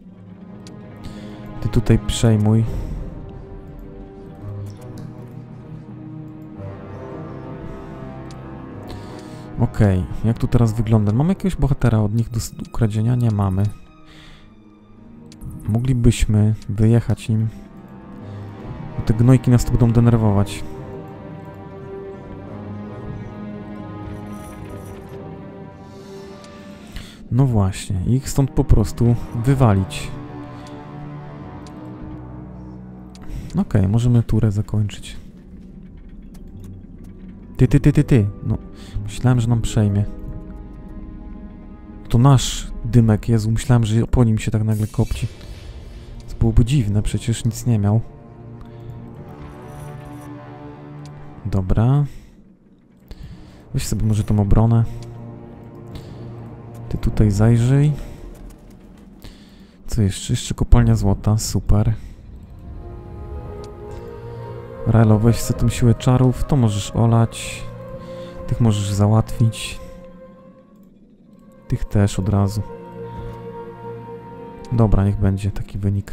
Ty tutaj przejmuj. Okej, okay. Jak tu teraz wygląda? Mamy jakiegoś bohatera od nich do ukradzienia? Nie mamy. Moglibyśmy wyjechać nim. Bo te gnojki nas tu będą denerwować. No właśnie, ich stąd po prostu wywalić. Okej, okay, możemy turę zakończyć. Ty, ty, ty, ty, ty. No, myślałem, że nam przejmie. To nasz dymek, Jezu, myślałem, że po nim się tak nagle kopci. To byłoby dziwne, przecież nic nie miał. Dobra. Weź sobie może tą obronę. Ty tutaj zajrzyj. Co jeszcze? Jeszcze kopalnia złota, super. Raelo, weź sobie tą siłę czarów, to możesz olać. Tych możesz załatwić. Tych też od razu. Dobra, niech będzie taki wynik.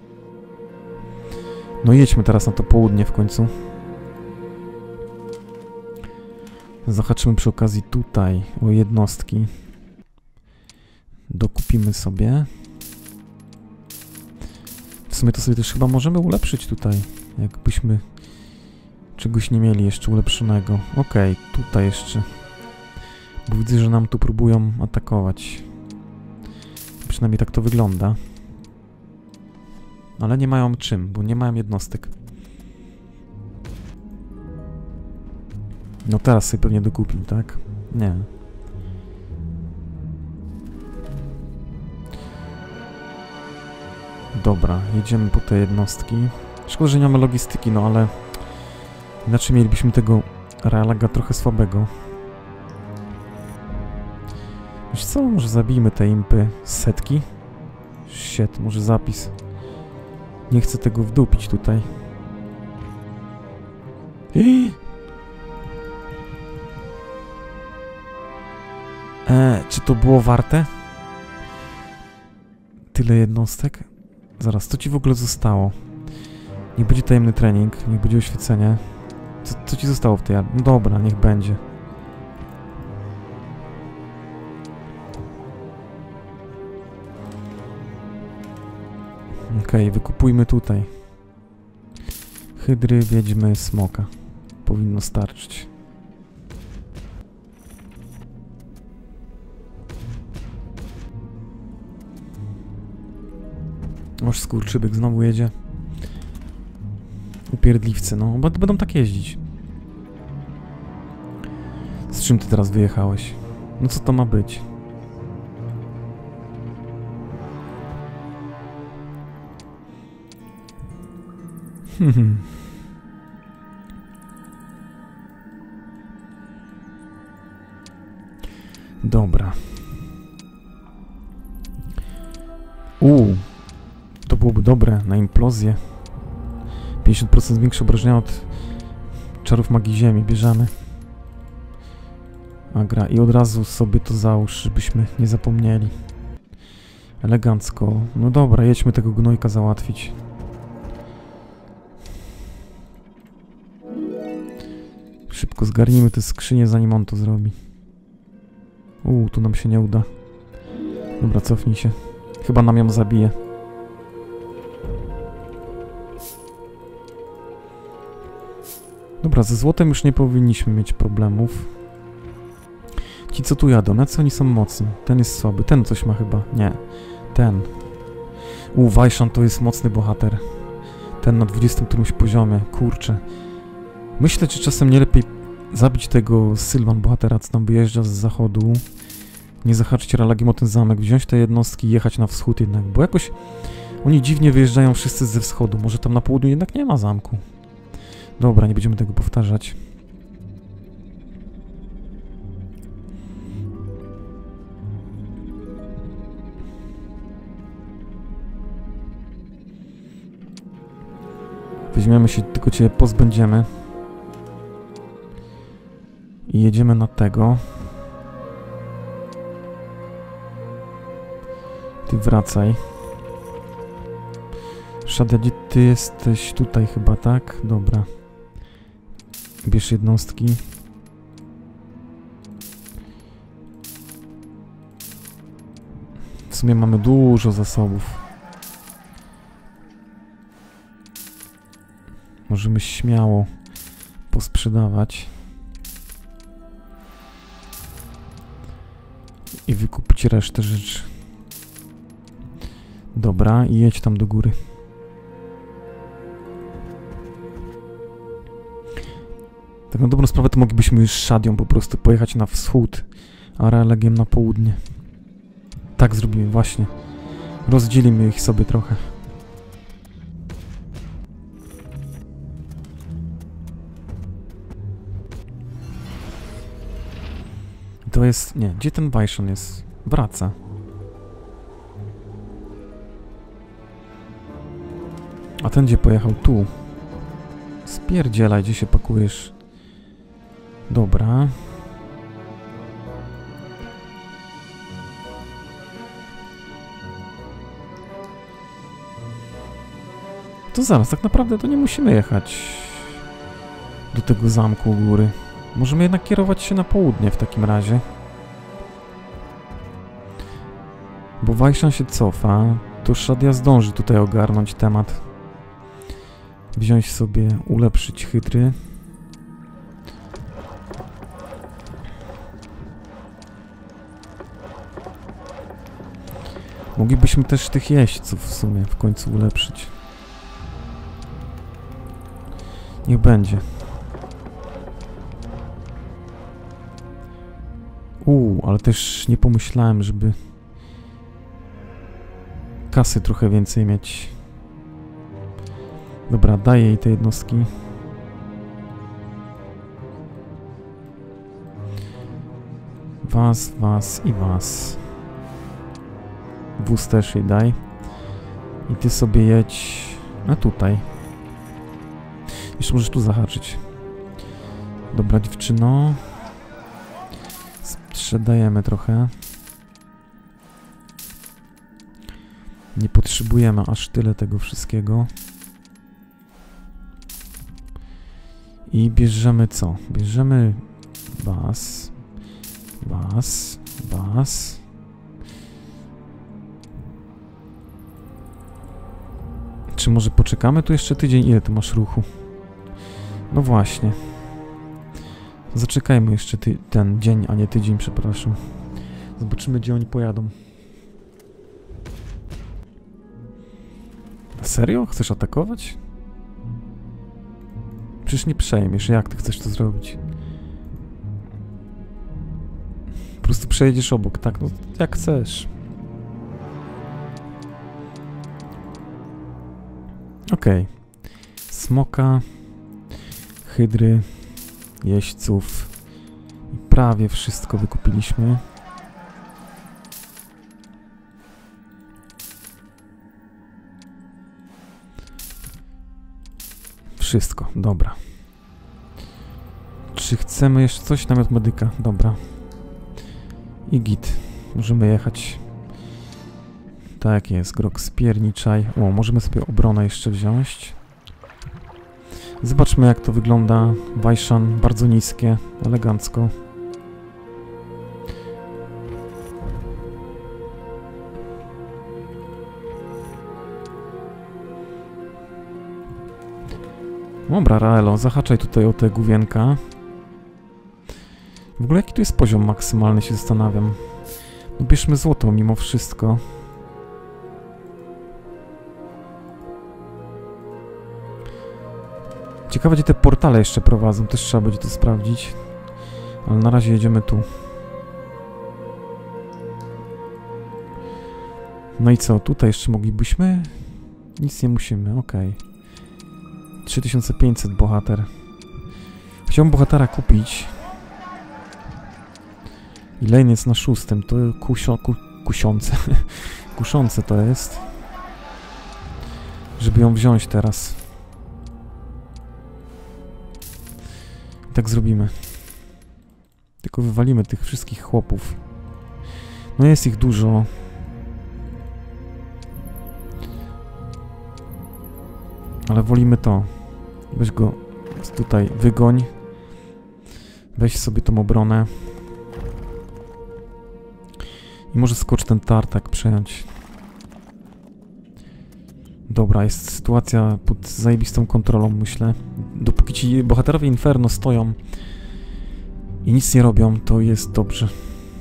No jedźmy teraz na to południe w końcu. Zahaczymy przy okazji tutaj o jednostki. Dokupimy sobie. W sumie to sobie też chyba możemy ulepszyć tutaj. Jakbyśmy czegoś nie mieli jeszcze ulepszonego. Okej, okay, tutaj jeszcze. Bo widzę, że nam tu próbują atakować. Przynajmniej tak to wygląda. Ale nie mają czym, bo nie mają jednostek. No teraz sobie pewnie dokupił, tak? Nie. Dobra, jedziemy po te jednostki. Szkoda, że nie mamy logistyki, no ale... Inaczej mielibyśmy tego Realaga trochę słabego. Wiesz co? Może zabijmy te impy z setki? Shit, może zapis. Nie chcę tego wdupić tutaj. Eee, czy to było warte? Tyle jednostek? Zaraz, co ci w ogóle zostało? Niech będzie tajemny trening, niech będzie oświecenie. Co, co ci zostało w tej... No dobra, niech będzie. Okej, okay, wykupujmy tutaj. Hydry, wiedźmy, smoka. Powinno starczyć. Oż skurczybyk znowu jedzie. Upierdliwcy, no. Będą tak jeździć. Z czym ty teraz wyjechałeś? No co to ma być? Hmm. Dobra. Uuu. To byłoby dobre na implozję. pięćdziesiąt procent większe obrażenia od czarów magii ziemi bierzemy. Agra. I od razu sobie to załóż, żebyśmy nie zapomnieli. Elegancko. No dobra, jedźmy tego gnojka załatwić. Szybko zgarnijmy te skrzynie, zanim on to zrobi. Uuu, tu nam się nie uda. Dobra, cofnij się. Chyba nam ją zabije. Dobra, ze złotem już nie powinniśmy mieć problemów. Ci co tu jadą, na co oni są mocni? Ten jest słaby, ten coś ma chyba. Nie, ten. U, Vajszan to jest mocny bohater. Ten na dwudziestym którymś poziomie, kurczę. Myślę, czy czasem nie lepiej zabić tego Sylwan bohatera, co tam wyjeżdża z zachodu. Nie zahaczyć Realagiem o ten zamek, wziąć te jednostki i jechać na wschód jednak, bo jakoś oni dziwnie wyjeżdżają wszyscy ze wschodu. Może tam na południu jednak nie ma zamku. Dobra, nie będziemy tego powtarzać. Weźmiemy się, tylko cię pozbędziemy. I jedziemy na tego. Ty wracaj. Shadia, gdzie ty jesteś? Tutaj chyba, tak? Dobra. Bierz jednostki. W sumie mamy dużo zasobów. Możemy śmiało posprzedawać. I wykupić resztę rzeczy. Dobra, i jedź tam do góry. Tak na dobrą sprawę to moglibyśmy już Shadią po prostu pojechać na wschód, a Realegiem na południe. Tak zrobimy, właśnie. Rozdzielimy ich sobie trochę. To jest... nie, gdzie ten Vajszan jest? wraca. A ten gdzie pojechał? Tu. Spierdzielaj, gdzie się pakujesz. Dobra. To zaraz, tak naprawdę to nie musimy jechać do tego zamku u góry. Możemy jednak kierować się na południe w takim razie. Bo Wajszan się cofa, to Shadia zdąży tutaj ogarnąć temat. Wziąć sobie, ulepszyć hydry. Moglibyśmy też tych jeźdźców w sumie w końcu ulepszyć. Niech będzie. Uuu, ale też nie pomyślałem, żeby kasy trochę więcej mieć. Dobra, daję jej te jednostki. Was, was i was. Wóz też jej daj. I ty sobie jedź... A tutaj. Jeszcze możesz tu zahaczyć. Dobra, dziewczyno. Sprzedajemy trochę. Nie potrzebujemy aż tyle tego wszystkiego. I bierzemy co? Bierzemy was, was, was. Czy może poczekamy tu jeszcze tydzień? Ile ty masz ruchu? No właśnie. Zaczekajmy jeszcze ty ten dzień, a nie tydzień, przepraszam. Zobaczymy, gdzie oni pojadą. Serio? Chcesz atakować? Przecież nie przejmiesz. Jak ty chcesz to zrobić? Po prostu przejedziesz obok, tak? No, jak chcesz. Okej. Okay. Smoka, hydry, jeźdźców i prawie wszystko wykupiliśmy. Wszystko, dobra. Czy chcemy jeszcze coś? Namiot medyka, dobra. I git. Możemy jechać. Tak jest, grok spierniczaj. O, możemy sobie obronę jeszcze wziąć. Zobaczmy, jak to wygląda. Wajszan, bardzo niskie, elegancko. Dobra, Raelo, zahaczaj tutaj o tę główienka. W ogóle jaki tu jest poziom maksymalny, się zastanawiam. No bierzmy złoto mimo wszystko. Ciekawe, gdzie te portale jeszcze prowadzą, też trzeba będzie to sprawdzić. Ale na razie jedziemy tu. No i co, tutaj jeszcze moglibyśmy? Nic nie musimy, okej. Okay. trzy tysiące pięćset bohater. Chciałbym bohatera kupić. I lane jest na szóstym, to kusio, ku, kusiące. Kuszące to jest. Żeby ją wziąć teraz. I tak zrobimy. Tylko wywalimy tych wszystkich chłopów. No jest ich dużo. Ale wolimy to. Weź go tutaj, wygoń. Weź sobie tą obronę. I może skocz ten tartak przejąć. Dobra, jest sytuacja pod zajebistą kontrolą, myślę. Dopóki ci bohaterowie Inferno stoją i nic nie robią, to jest dobrze.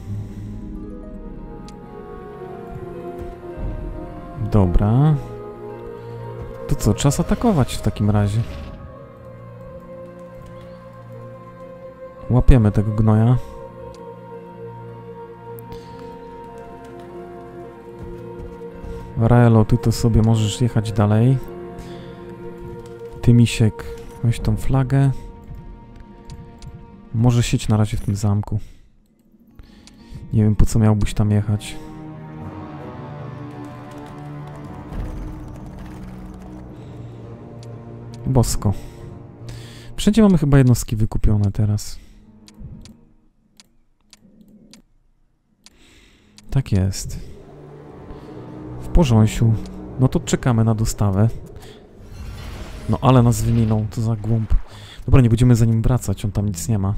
Dobra. To co, czas atakować w takim razie. Łapiemy tego gnoja. Raelo, ty to sobie możesz jechać dalej. Ty, misiek, weź tą flagę. Może siedź na razie w tym zamku. Nie wiem, po co miałbyś tam jechać. Bosko. Wszędzie mamy chyba jednostki wykupione teraz. Tak jest. W porządku. No to czekamy na dostawę. No ale nas wyminął, to za głąb. Dobra, nie będziemy za nim wracać, on tam nic nie ma.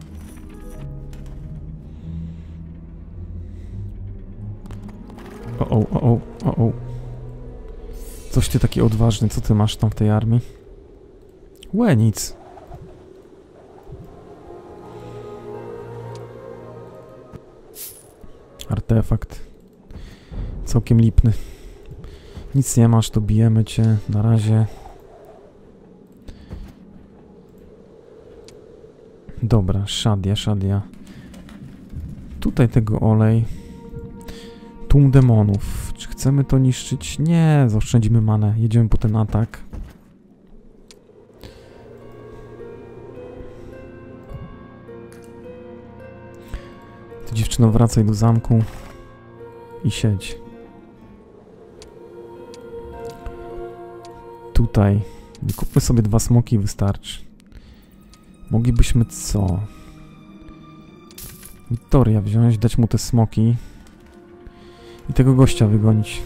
O, o, o, o, o. Coś ty taki odważny, co ty masz tam w tej armii? Łe, nic. Artefakt. Całkiem lipny. Nic nie masz, to bijemy cię. Na razie. Dobra, szadia, szadia. Tutaj tego olej. Tłum demonów. Czy chcemy to niszczyć? Nie, zaoszczędzimy manę. Jedziemy po ten atak. Ty, dziewczyno, wracaj do zamku i siedź. Tutaj. Kupmy sobie dwa smoki i wystarczy. Moglibyśmy co? Wiktoria wziąć, dać mu te smoki i tego gościa wygonić.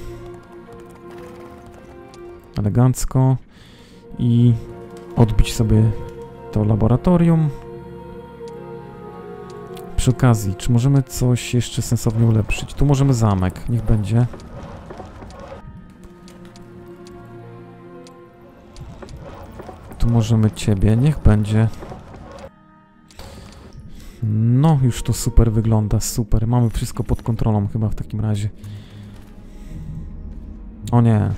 Elegancko. I odbić sobie to laboratorium. Przy okazji, czy możemy coś jeszcze sensownie ulepszyć? Tu możemy zamek, niech będzie. Tu możemy ciebie, niech będzie. No, już to super wygląda, super. Mamy wszystko pod kontrolą chyba w takim razie. O nie.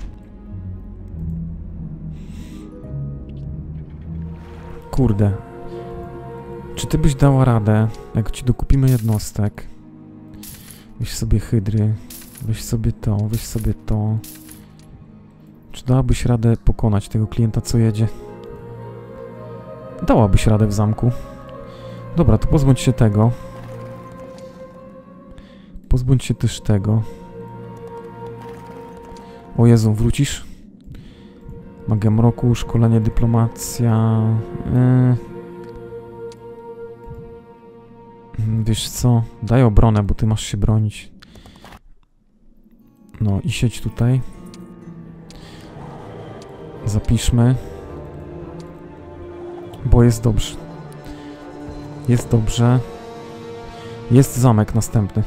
Kurde. Czy ty byś dała radę, jak ci dokupimy jednostek? Weź sobie hydry, weź sobie to, weź sobie to. Czy dałabyś radę pokonać tego klienta, co jedzie? Dałabyś radę w zamku. Dobra, to pozbądź się tego. Pozbądź się też tego. O Jezu, wrócisz? Magia mroku, szkolenie, dyplomacja... Yy. Wiesz co? Daj obronę, bo ty masz się bronić. No i siedź tutaj. Zapiszmy. Bo jest dobrze. Jest dobrze. Jest zamek następny.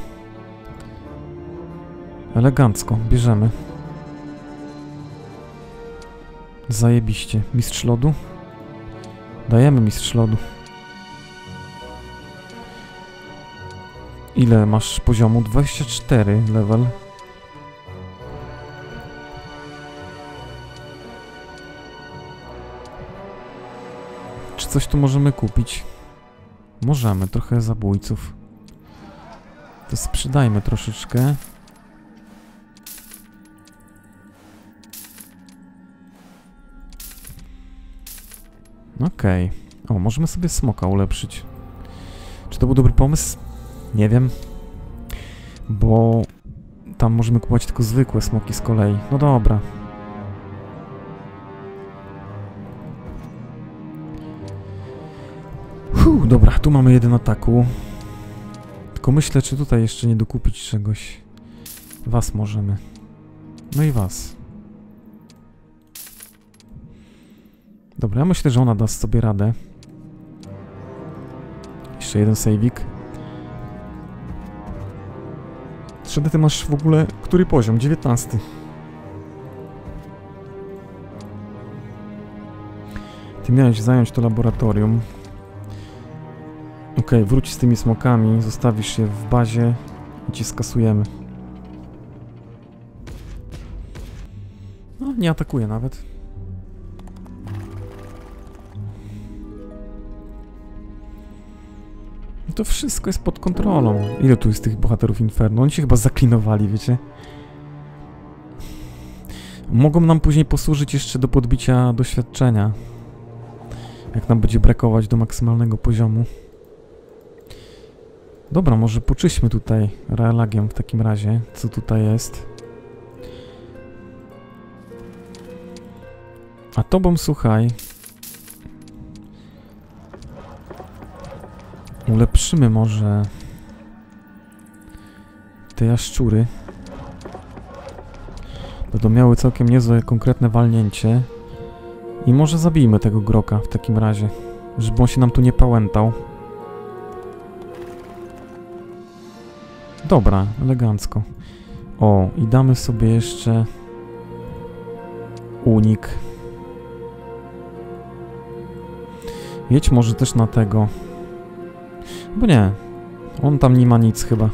Elegancko, bierzemy. Zajebiście. Mistrz lodu? Dajemy mistrz lodu. Ile masz poziomu? dwadzieścia cztery level. Czy coś tu możemy kupić? Możemy, trochę zabójców. To sprzedajmy troszeczkę. Okej. Okay. O, możemy sobie smoka ulepszyć. Czy to był dobry pomysł? Nie wiem. Bo tam możemy kupować tylko zwykłe smoki z kolei. No dobra. Huh, dobra, tu mamy jeden ataku. Tylko myślę, czy tutaj jeszcze nie dokupić czegoś. Was możemy. No i was. Dobra, ja myślę, że ona da sobie radę. Jeszcze jeden sejwik. Trzedy, ty masz w ogóle... Który poziom? dziewiętnasty. Ty miałeś zająć to laboratorium. Okej, okay, wróć z tymi smokami, zostawisz je w bazie i ci skasujemy. No, nie atakuje nawet. No to wszystko jest pod kontrolą. Ile tu jest tych bohaterów Inferno? Oni się chyba zaklinowali, wiecie? Mogą nam później posłużyć jeszcze do podbicia doświadczenia. Jak nam będzie brakować do maksymalnego poziomu. Dobra, może poczyśmy tutaj realagiem w takim razie, co tutaj jest. A tobą, słuchaj, ulepszymy może te jaszczury. Będą miały całkiem niezłe, konkretne walnięcie. I może zabijmy tego groka w takim razie, żeby on się nam tu nie pałętał. Dobra, elegancko. O, i damy sobie jeszcze unik. Jedź może też na tego. Bo nie, on tam nie ma nic chyba.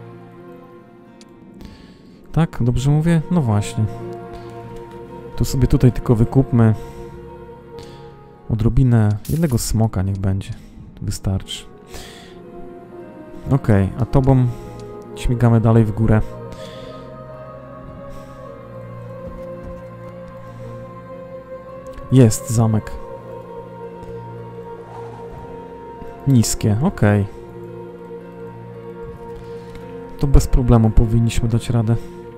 Tak? Dobrze mówię? No właśnie. To sobie tutaj tylko wykupmy odrobinę jednego smoka, niech będzie. Wystarczy. Okej, okay, a tobą śmigamy dalej w górę. Jest zamek. Niskie, okej. Okay. To bez problemu powinniśmy dać radę.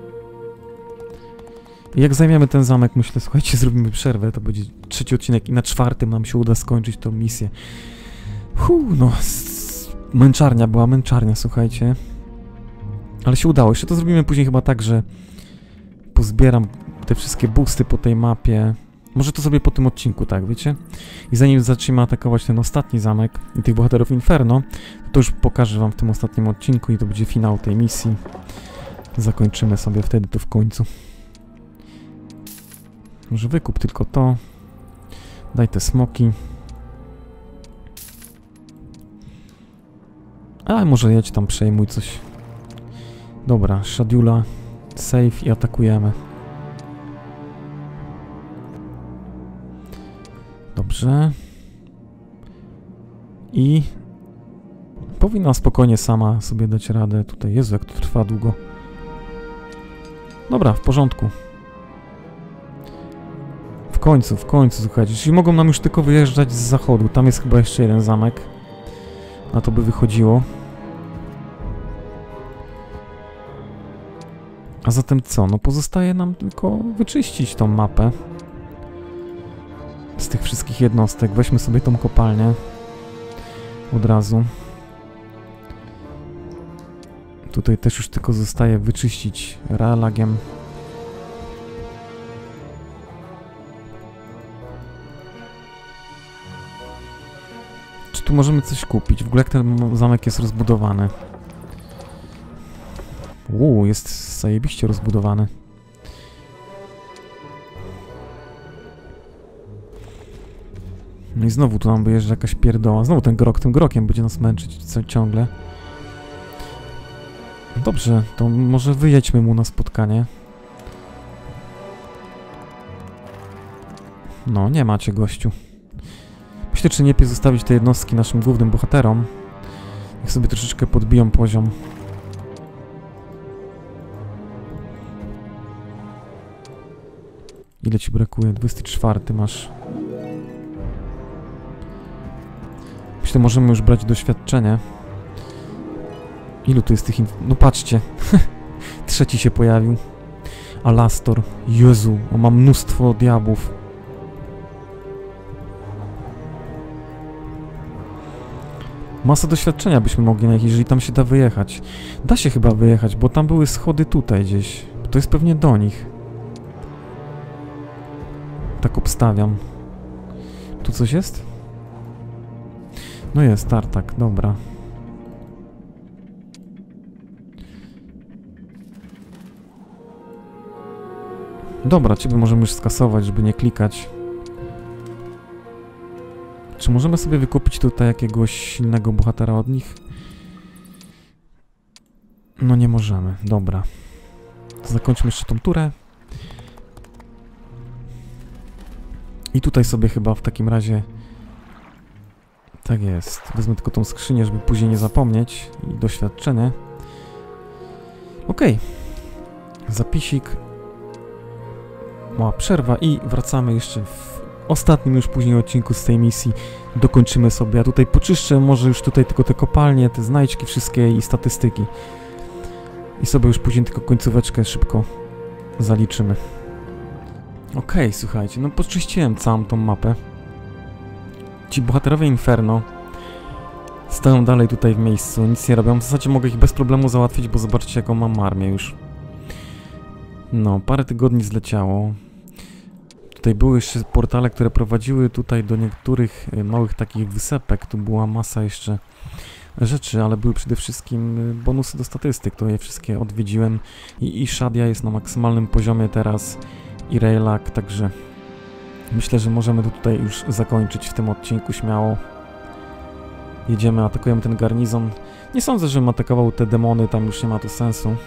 I jak zajmiemy ten zamek, myślę, słuchajcie, zrobimy przerwę, to będzie trzeci odcinek i na czwartym nam się uda skończyć tą misję. Huu, no, męczarnia była, męczarnia, słuchajcie. Ale się udało. Jeszcze to zrobimy później chyba tak, że pozbieram te wszystkie boosty po tej mapie. Może to zrobię po tym odcinku, tak, wiecie? I zanim zaczniemy atakować ten ostatni zamek i tych bohaterów Inferno, to już pokażę wam w tym ostatnim odcinku i to będzie finał tej misji. Zakończymy sobie wtedy to w końcu. Może wykup tylko to. Daj te smoki. A może jedź tam, przejmuj coś. Dobra, Shadula, save i atakujemy. Dobrze. I powinna spokojnie sama sobie dać radę. Tutaj, Jezu, jak to trwa długo. Dobra, w porządku. W końcu, w końcu, słuchajcie. Czyli mogą nam już tylko wyjeżdżać z zachodu. Tam jest chyba jeszcze jeden zamek. Na to by wychodziło. A zatem co? No pozostaje nam tylko wyczyścić tą mapę z tych wszystkich jednostek. Weźmy sobie tą kopalnię od razu. Tutaj też już tylko zostaje wyczyścić realagiem. Czy tu możemy coś kupić? W ogóle jak ten zamek jest rozbudowany? Uuu, jest zajebiście rozbudowany. No i znowu tu nam wyjeżdża jakaś pierdoła. Znowu ten grok, tym grokiem będzie nas męczyć ciągle. Dobrze, to może wyjedźmy mu na spotkanie. No, nie macie, gościu. Myślę, czy nie lepiej zostawić te jednostki naszym głównym bohaterom. Niech sobie troszeczkę podbiją poziom. Ile ci brakuje? dwudziesty czwarty masz. Myślę, możemy już brać doświadczenie. Ilu tu jest tych inf... No patrzcie. Trzeci się pojawił. Alastor. Jezu, on ma mnóstwo diabłów. Masa doświadczenia byśmy mogli mieć, jeżeli tam się da wyjechać. Da się chyba wyjechać, bo tam były schody tutaj gdzieś. To jest pewnie do nich. Tak obstawiam. Tu coś jest? No jest, tartak, dobra. Dobra, ciebie możemy już skasować, żeby nie klikać. Czy możemy sobie wykupić tutaj jakiegoś silnego bohatera od nich? No nie możemy, dobra. To zakończmy jeszcze tą turę. I tutaj sobie chyba w takim razie... Tak jest. Wezmę tylko tą skrzynię, żeby później nie zapomnieć. I doświadczenie. Okej. Zapisik. Mała przerwa i wracamy jeszcze w ostatnim już później odcinku z tej misji dokończymy sobie. Ja tutaj poczyszczę może już tutaj tylko te kopalnie, te znajdźki wszystkie i statystyki. I sobie już później tylko końcóweczkę szybko zaliczymy. Okej, okay, słuchajcie, no poczyściłem całą tą mapę. Ci bohaterowie Inferno stoją dalej tutaj w miejscu, nic nie robią. W zasadzie mogę ich bez problemu załatwić, bo zobaczcie jaką mam armię już. No, parę tygodni zleciało. Tutaj były jeszcze portale, które prowadziły tutaj do niektórych małych takich wysepek. Tu była masa jeszcze rzeczy, ale były przede wszystkim bonusy do statystyk. To je wszystkie odwiedziłem. I, i Shadia jest na maksymalnym poziomie teraz. I Raylak, także myślę, że możemy to tutaj już zakończyć w tym odcinku śmiało. Jedziemy, atakujemy ten garnizon. Nie sądzę, żebym atakował te demony, tam już nie ma to sensu.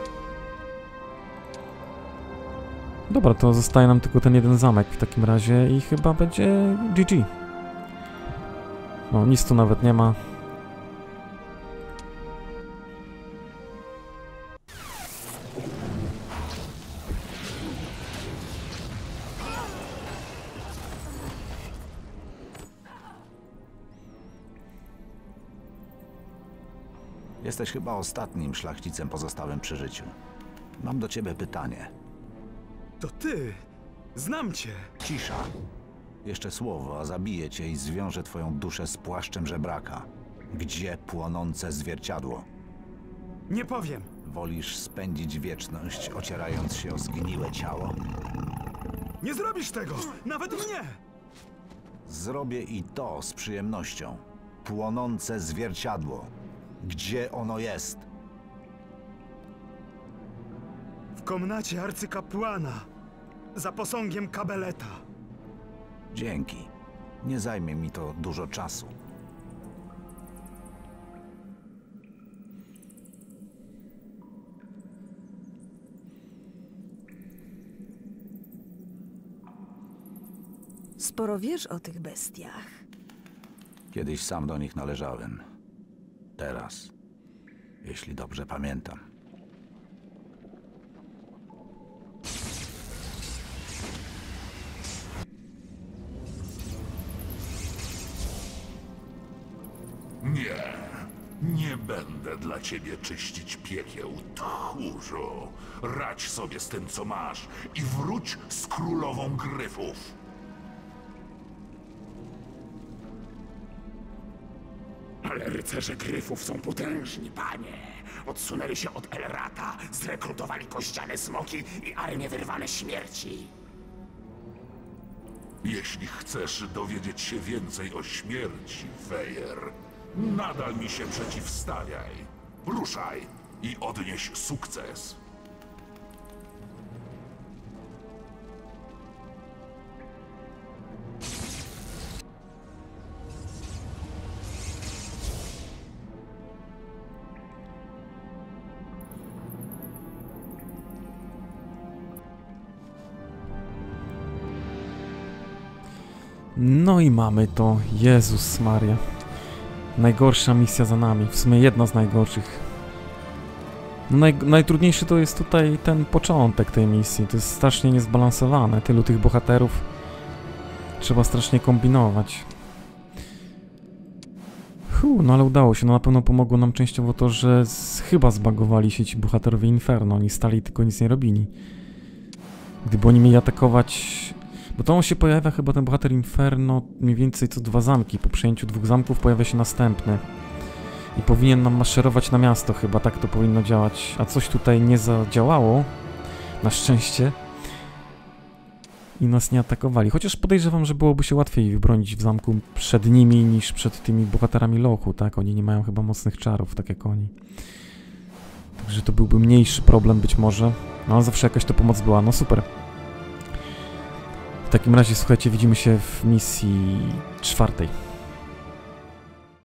Dobra, to zostaje nam tylko ten jeden zamek w takim razie i chyba będzie G G. No, nic tu nawet nie ma. Jesteś chyba ostatnim szlachcicem pozostałym przy życiu. Mam do ciebie pytanie. To ty! Znam cię! Cisza. Jeszcze słowo, a zabiję cię i zwiążę twoją duszę z płaszczem żebraka. Gdzie płonące zwierciadło? Nie powiem! Wolisz spędzić wieczność, ocierając się o zgniłe ciało? Nie zrobisz tego! Nawet mnie! Zrobię i to z przyjemnością. Płonące zwierciadło. Gdzie ono jest? W komnacie arcykapłana. Za posągiem Kabeleta. Dzięki. Nie zajmie mi to dużo czasu. Sporo wiesz o tych bestiach. Kiedyś sam do nich należałem. Teraz, jeśli dobrze pamiętam. Nie, nie będę dla ciebie czyścić piekieł, tchórzu. Radź sobie z tym, co masz i wróć z królową gryfów. Ale rycerze gryfów są potężni, panie. Odsunęli się od Elrata, zrekrutowali kościane smoki i armię wyrwane śmierci. Jeśli chcesz dowiedzieć się więcej o śmierci, Wejer, nadal mi się przeciwstawiaj. Ruszaj i odnieś sukces. No i mamy to. Jezus Maria. Najgorsza misja za nami. W sumie jedna z najgorszych. Naj, najtrudniejszy to jest tutaj ten początek tej misji. To jest strasznie niezbalansowane. Tylu tych bohaterów. Trzeba strasznie kombinować. Hu, no ale udało się. No na pewno pomogło nam częściowo to, że z, chyba zbagowali się ci bohaterowie Inferno. Oni stali tylko nic nie robili. Gdyby oni mieli atakować... Bo to on się pojawia chyba ten bohater Inferno mniej więcej co dwa zamki. Po przejęciu dwóch zamków pojawia się następny. I powinien nam maszerować na miasto chyba, tak to powinno działać. A coś tutaj nie zadziałało. Na szczęście. I nas nie atakowali. Chociaż podejrzewam, że byłoby się łatwiej wybronić w zamku przed nimi niż przed tymi bohaterami Lochu, tak? Oni nie mają chyba mocnych czarów, tak jak oni. Także to byłby mniejszy problem być może. No ale zawsze jakaś to pomoc była. No super. W takim razie, słuchajcie, widzimy się w misji czwartej.